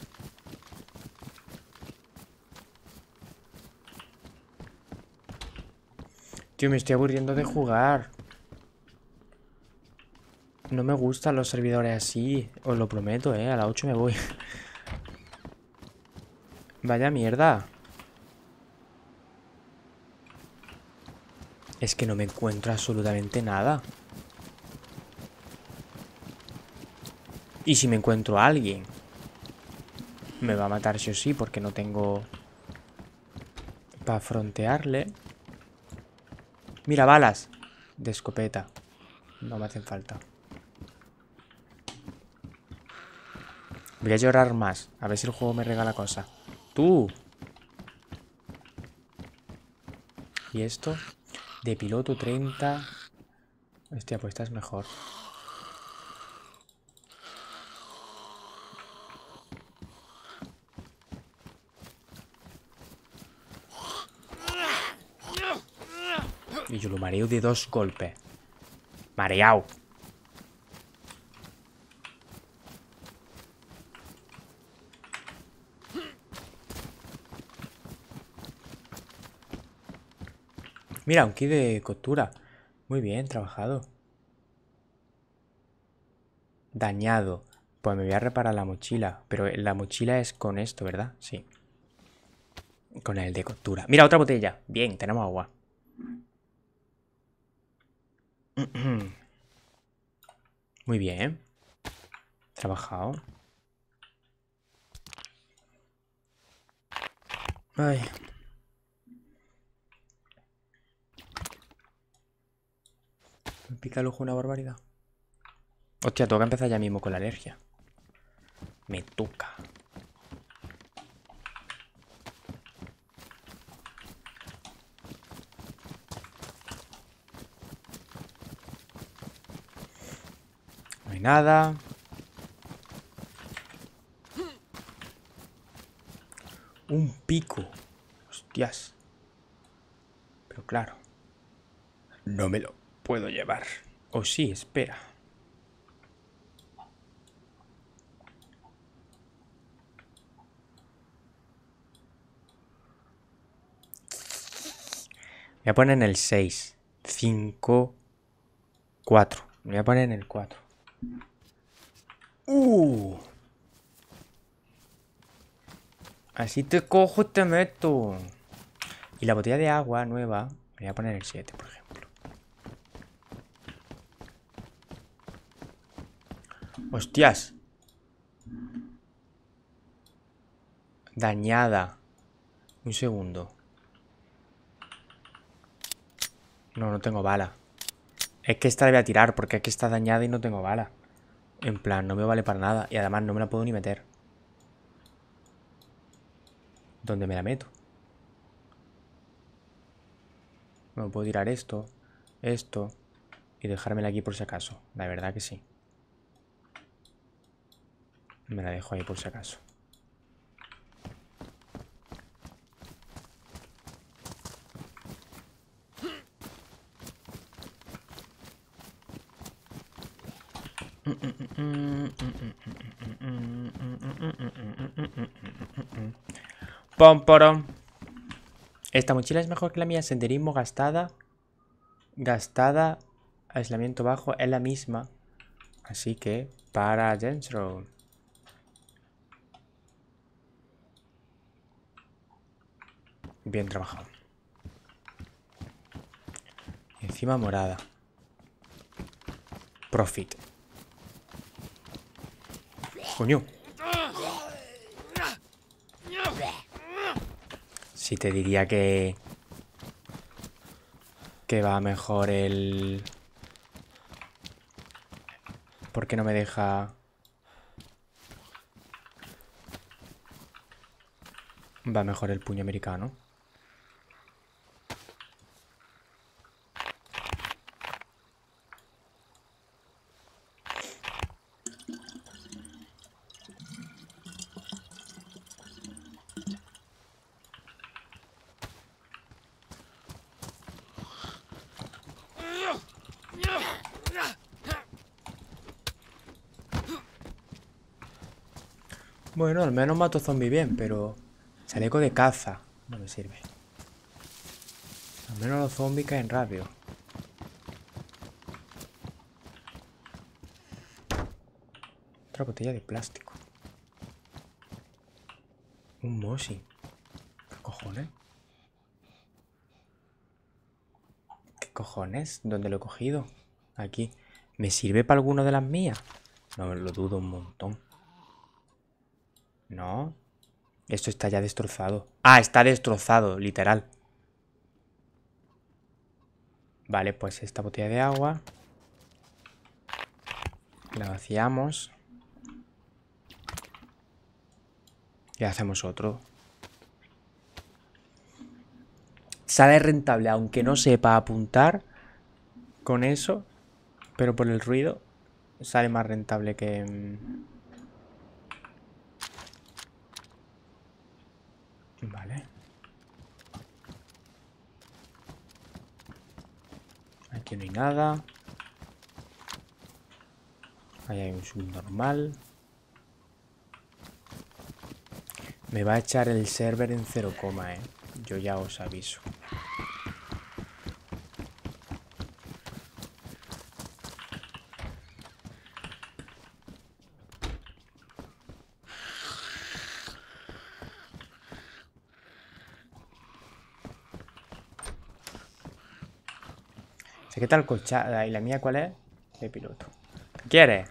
Tío, me estoy aburriendo de jugar. No me gustan los servidores así. Os lo prometo, a las 8 me voy. Vaya mierda. Es que no me encuentro absolutamente nada. Y si me encuentro a alguien, me va a matar sí o sí porque no tengo para frontearle. Mira, balas de escopeta. No me hacen falta. Voy a llorar más. A ver si el juego me regala cosas. ¡Tú! ¿Y esto? De piloto 30. Hostia, pues esta es mejor. Y yo lo mareo de 2 golpes. Mareado. Mira, un kit de costura. Muy bien, trabajado. Dañado. Pues me voy a reparar la mochila. Pero la mochila es con esto, ¿verdad? Sí. Con el de costura. Mira, otra botella. Bien, tenemos agua. Muy bien. Trabajado. Ay. Me pica el ojo una barbaridad. Hostia, tengo que empezar ya mismo con la alergia. Me toca. No hay nada. Un pico. Hostias. Pero claro. No me lo puedo llevar. O sí, espera. Voy a poner en el 6. 5. 4. Me voy a poner en el 4. Así te cojo y te meto. Y la botella de agua nueva, me voy a poner el 7, por ejemplo. ¡Hostias! Dañada. Un segundo. No, no tengo bala. Es que esta la voy a tirar porque es que está dañada y no tengo bala. En plan, no me vale para nada. Y además no me la puedo ni meter. ¿Dónde me la meto? Me puedo tirar esto, esto y dejármela aquí por si acaso. La verdad que sí. Me la dejo ahí por si acaso. Pom, porom. Esta mochila es mejor que la mía. Senderismo gastada. Gastada. Aislamiento bajo. Es la misma. Así que para adentro. Bien trabajado. Encima morada. Profit. Coño. Si te diría que va mejor el... ¿Por qué no me deja? Va mejor el puño americano. Bueno, al menos mato zombie bien, pero... Chaleco de caza. No me sirve. Al menos los zombies caen rápido. Otra botella de plástico. Un Moshi. ¿Qué cojones? ¿Qué cojones? ¿Dónde lo he cogido? Aquí. ¿Me sirve para alguna de las mías? No, lo dudo un montón. No. Esto está ya destrozado. Ah, está destrozado, literal. Vale, pues esta botella de agua la vaciamos. Y hacemos otro. Sale rentable, aunque no sepa apuntar con eso. Pero por el ruido sale más rentable que... Vale. Aquí no hay nada. Ahí hay un subnormal. Me va a echar el server en 0, Yo ya os aviso. ¿Qué tal colchada? ¿Y la mía cuál es? De piloto. ¿Qué quieres?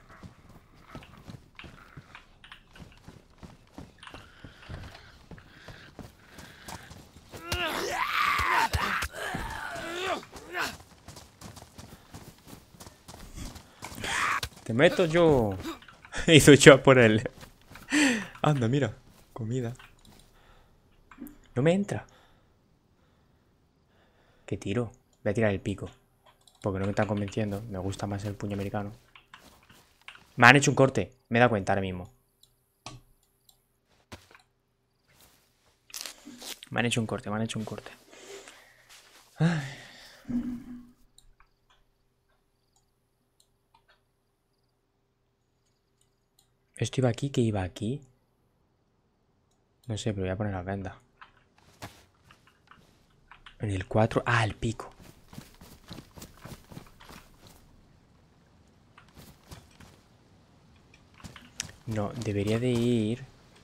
Te meto yo. Hizo yo por él. Anda, mira. Comida. No me entra. ¿Qué tiro? Voy a tirar el pico. Porque no me están convenciendo. Me gusta más el puño americano. Me han hecho un corte. Me he dado cuenta ahora mismo. Me han hecho un corte, me han hecho un corte. Ay. ¿Esto iba aquí? ¿Qué iba aquí? No sé, pero voy a poner las vendas. En el 4. Ah, el pico. No, debería de ir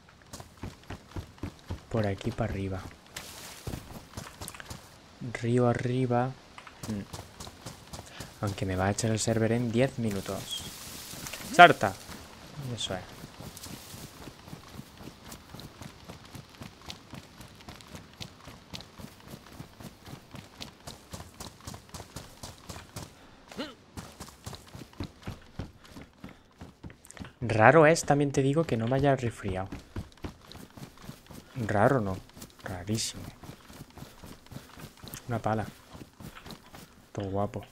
por aquí para arriba. Río arriba. Aunque me va a echar el server en 10 minutos. ¡Sarta! Eso es. Raro es, también te digo, que no me haya resfriado. Raro no. Rarísimo. Una pala. Todo guapo.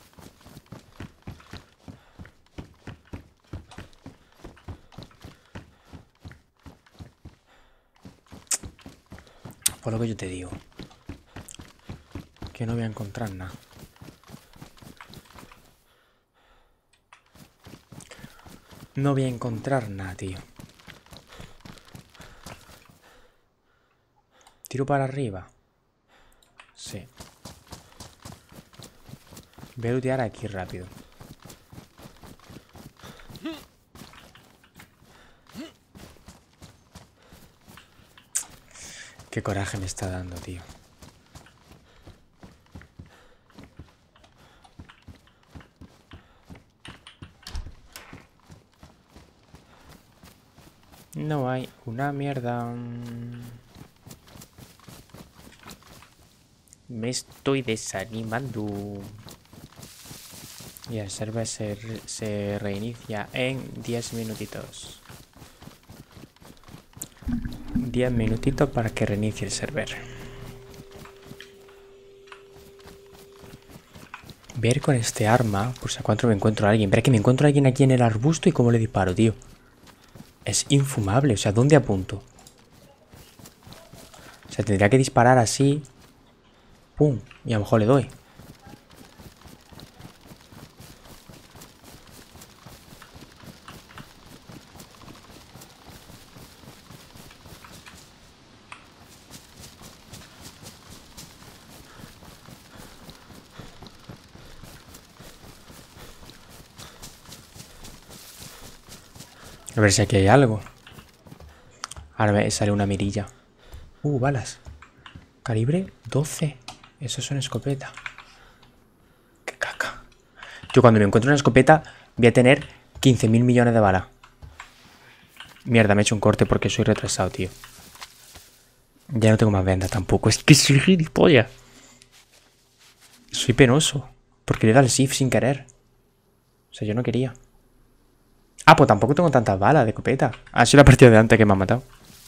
Por lo que yo te digo. Que no voy a encontrar nada. No voy a encontrar nada, tío. Tiro para arriba. Sí. Voy a lootear aquí rápido. Qué coraje me está dando, tío. No hay una mierda. Me estoy desanimando. Y el server se reinicia en 10 minutitos. 10 minutitos para que reinicie el server. Ver con este arma, por si a cuánto me encuentro a alguien. Verá que me encuentro a alguien aquí en el arbusto y cómo le disparo, tío. Es infumable, o sea, ¿dónde apunto? O sea, tendría que disparar así. Pum, y a lo mejor le doy. A ver si aquí hay algo. Ahora me sale una mirilla. Balas. Calibre 12. Eso es una escopeta. Qué caca. Yo cuando me encuentro una escopeta voy a tener 15.000 millones de balas. Mierda, me he hecho un corte porque soy retrasado, tío. Ya no tengo más vendas tampoco. Es que soy gilipollas. Soy penoso. Porque le da el shift sin querer. O sea, yo no quería. Ah, pues tampoco tengo tantas balas de escopeta. Ha sido la partida de antes que me ha matado.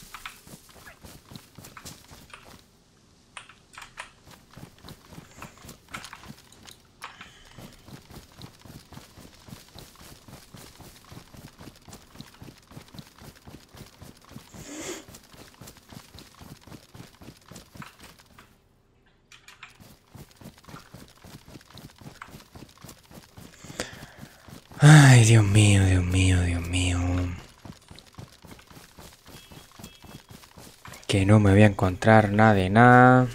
Ay, Dios mío, Dios mío, Dios mío. Que no me voy a encontrar nada de nada.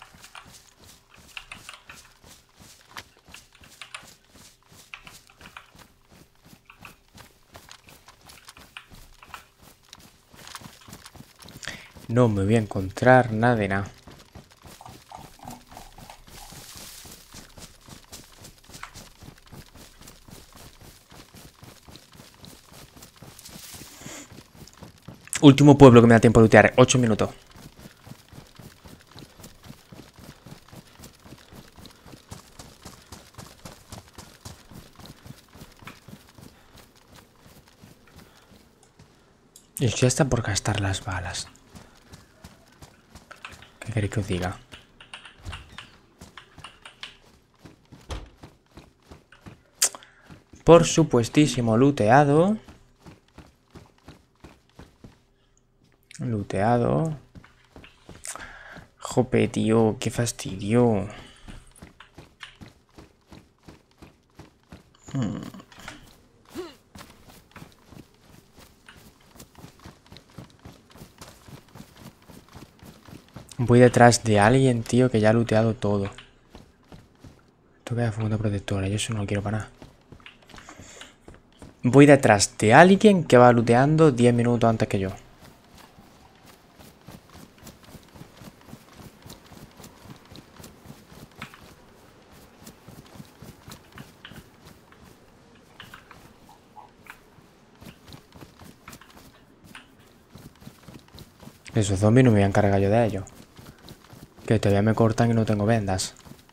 No me voy a encontrar nada de nada. Último pueblo que me da tiempo de lootear. 8 minutos. Y ya está por gastar las balas. ¿Qué queréis que os diga? Por supuestísimo, looteado. Looteado. Jope, tío, qué fastidio. Voy detrás de alguien, tío, que ya ha looteado todo. Toca de funda protectora, yo eso no lo quiero para nada. Voy detrás de alguien que va looteando 10 minutos antes que yo. Esos zombies no me voy a encargar yo de ellos. Que todavía me cortan y no tengo vendas.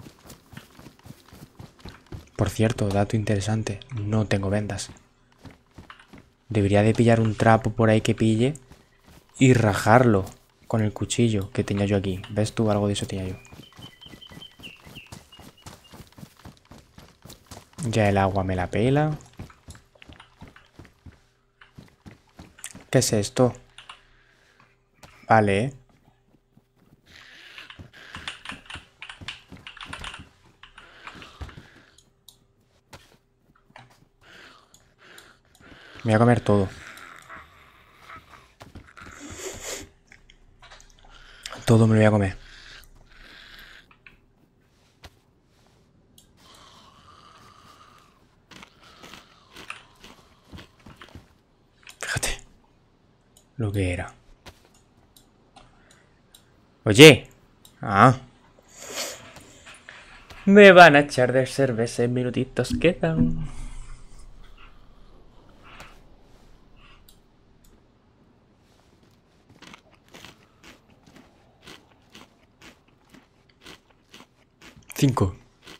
Por cierto, dato interesante, no tengo vendas. Debería de pillar un trapo por ahí que pille y rajarlo con el cuchillo que tenía yo aquí. ¿Ves tú? Algo de eso tenía yo. Ya el agua me la pela. ¿Qué es esto? Vale. Me voy a comer todo. Todo me lo voy a comer. Fíjate. Lo que era. Oye. Ah. Me van a echar de cerveza en minutitos quedan. Cinco.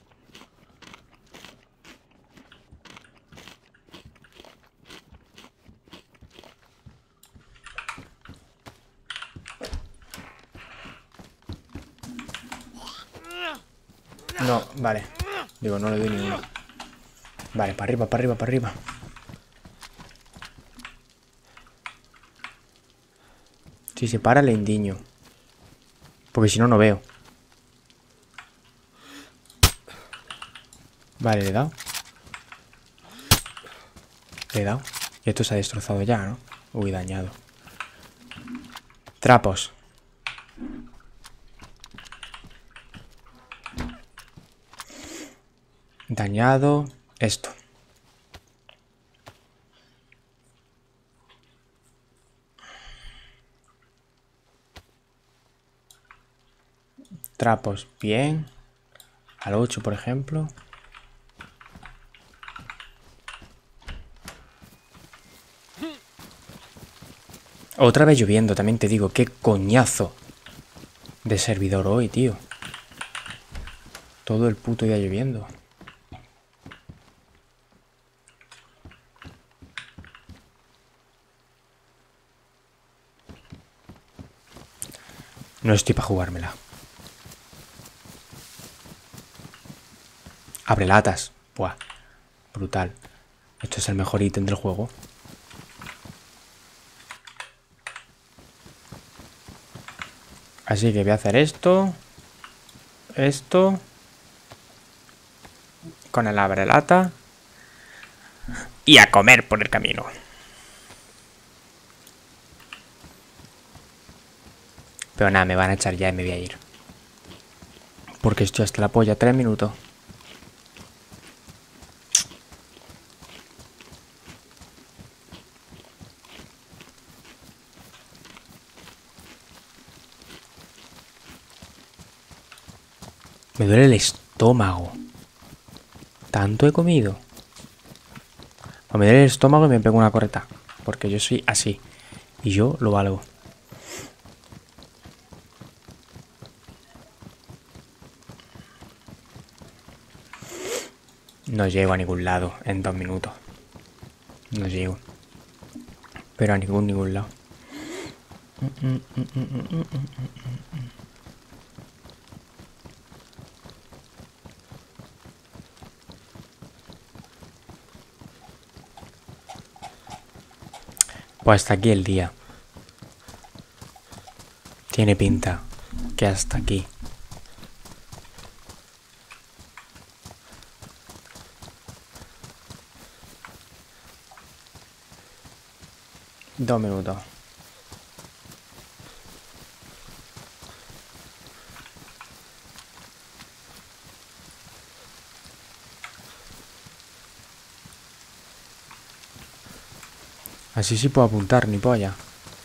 No, vale. Digo, no le doy ni uno. Vale, para arriba, para arriba, para arriba. Si se para, le indiño. Porque si no, no veo. Vale, le he dado. Le he dado. Y esto se ha destrozado ya, ¿no? Uy, dañado. Trapos. Dañado. Esto. Trapos, bien. Al 8, por ejemplo. Otra vez lloviendo, también te digo. Qué coñazo de servidor hoy, tío. Todo el puto día lloviendo. No estoy para jugármela. Abre latas. Buah. Brutal. Esto es el mejor ítem del juego. Así que voy a hacer esto. Esto. Con el abre lata. Y a comer por el camino. Pero nada, me van a echar ya y me voy a ir. Porque estoy hasta la polla. 3 minutos. Me duele el estómago. ¿Tanto he comido? Pues me duele el estómago y me pego una correta. Porque yo soy así. Y yo lo valgo. No llego a ningún lado en 2 minutos. No llego. Pero a ningún lado. Pues hasta aquí el día. Tiene pinta que hasta aquí. Dos minutos. Así sí puedo apuntar, ni polla.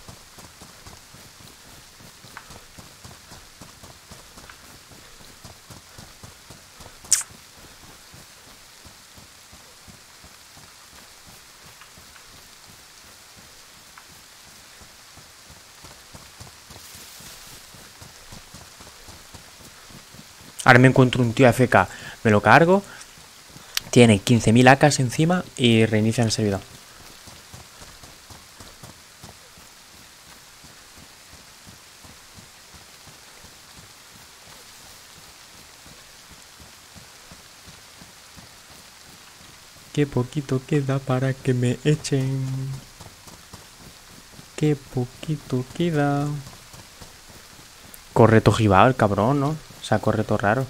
Ahora me encuentro un tío AFK. Me lo cargo. Tiene 15.000 AKs encima y reinicia el servidor. Qué poquito queda para que me echen. Qué poquito queda. Corre todo gibao el cabrón, ¿no? O sea, corre todo raro.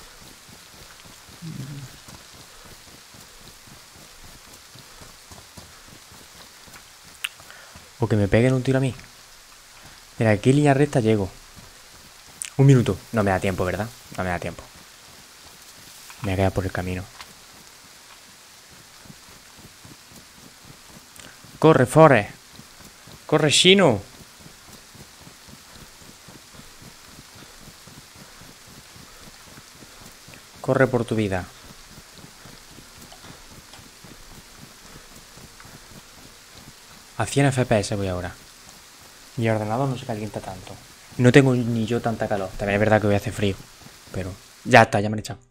O que me peguen un tiro a mí. Mira, aquí línea recta llego. Un minuto. No me da tiempo, ¿verdad? No me da tiempo. Me voy a quedar por el camino. Corre, Forrest. Corre, Shino. Corre por tu vida. A 100 FPS voy ahora. Mi ordenador no se calienta tanto. No tengo ni yo tanta calor. También es verdad que hoy hace frío. Pero ya está, ya me han echado.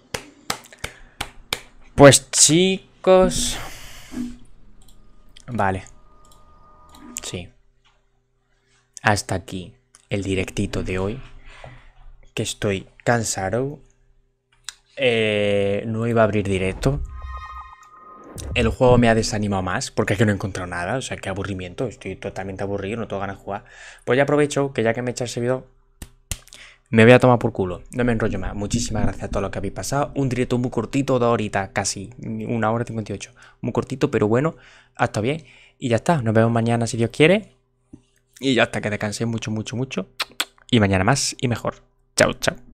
Pues chicos... Vale. Sí. Hasta aquí el directito de hoy. Que estoy cansado. No iba a abrir directo. El juego me ha desanimado más porque es que no he encontrado nada. O sea, qué aburrimiento. Estoy totalmente aburrido, no tengo ganas de jugar. Pues ya aprovecho que ya que me he echado ese video, me voy a tomar por culo. No me enrollo más. Muchísimas gracias a todos los que habéis pasado. Un directo muy cortito, 2 horitas, casi 1 hora 58. Muy cortito, pero bueno, hasta bien. Y ya está. Nos vemos mañana si Dios quiere. Y ya hasta que descanséis mucho, mucho, mucho. Y mañana más y mejor. Chao, chao.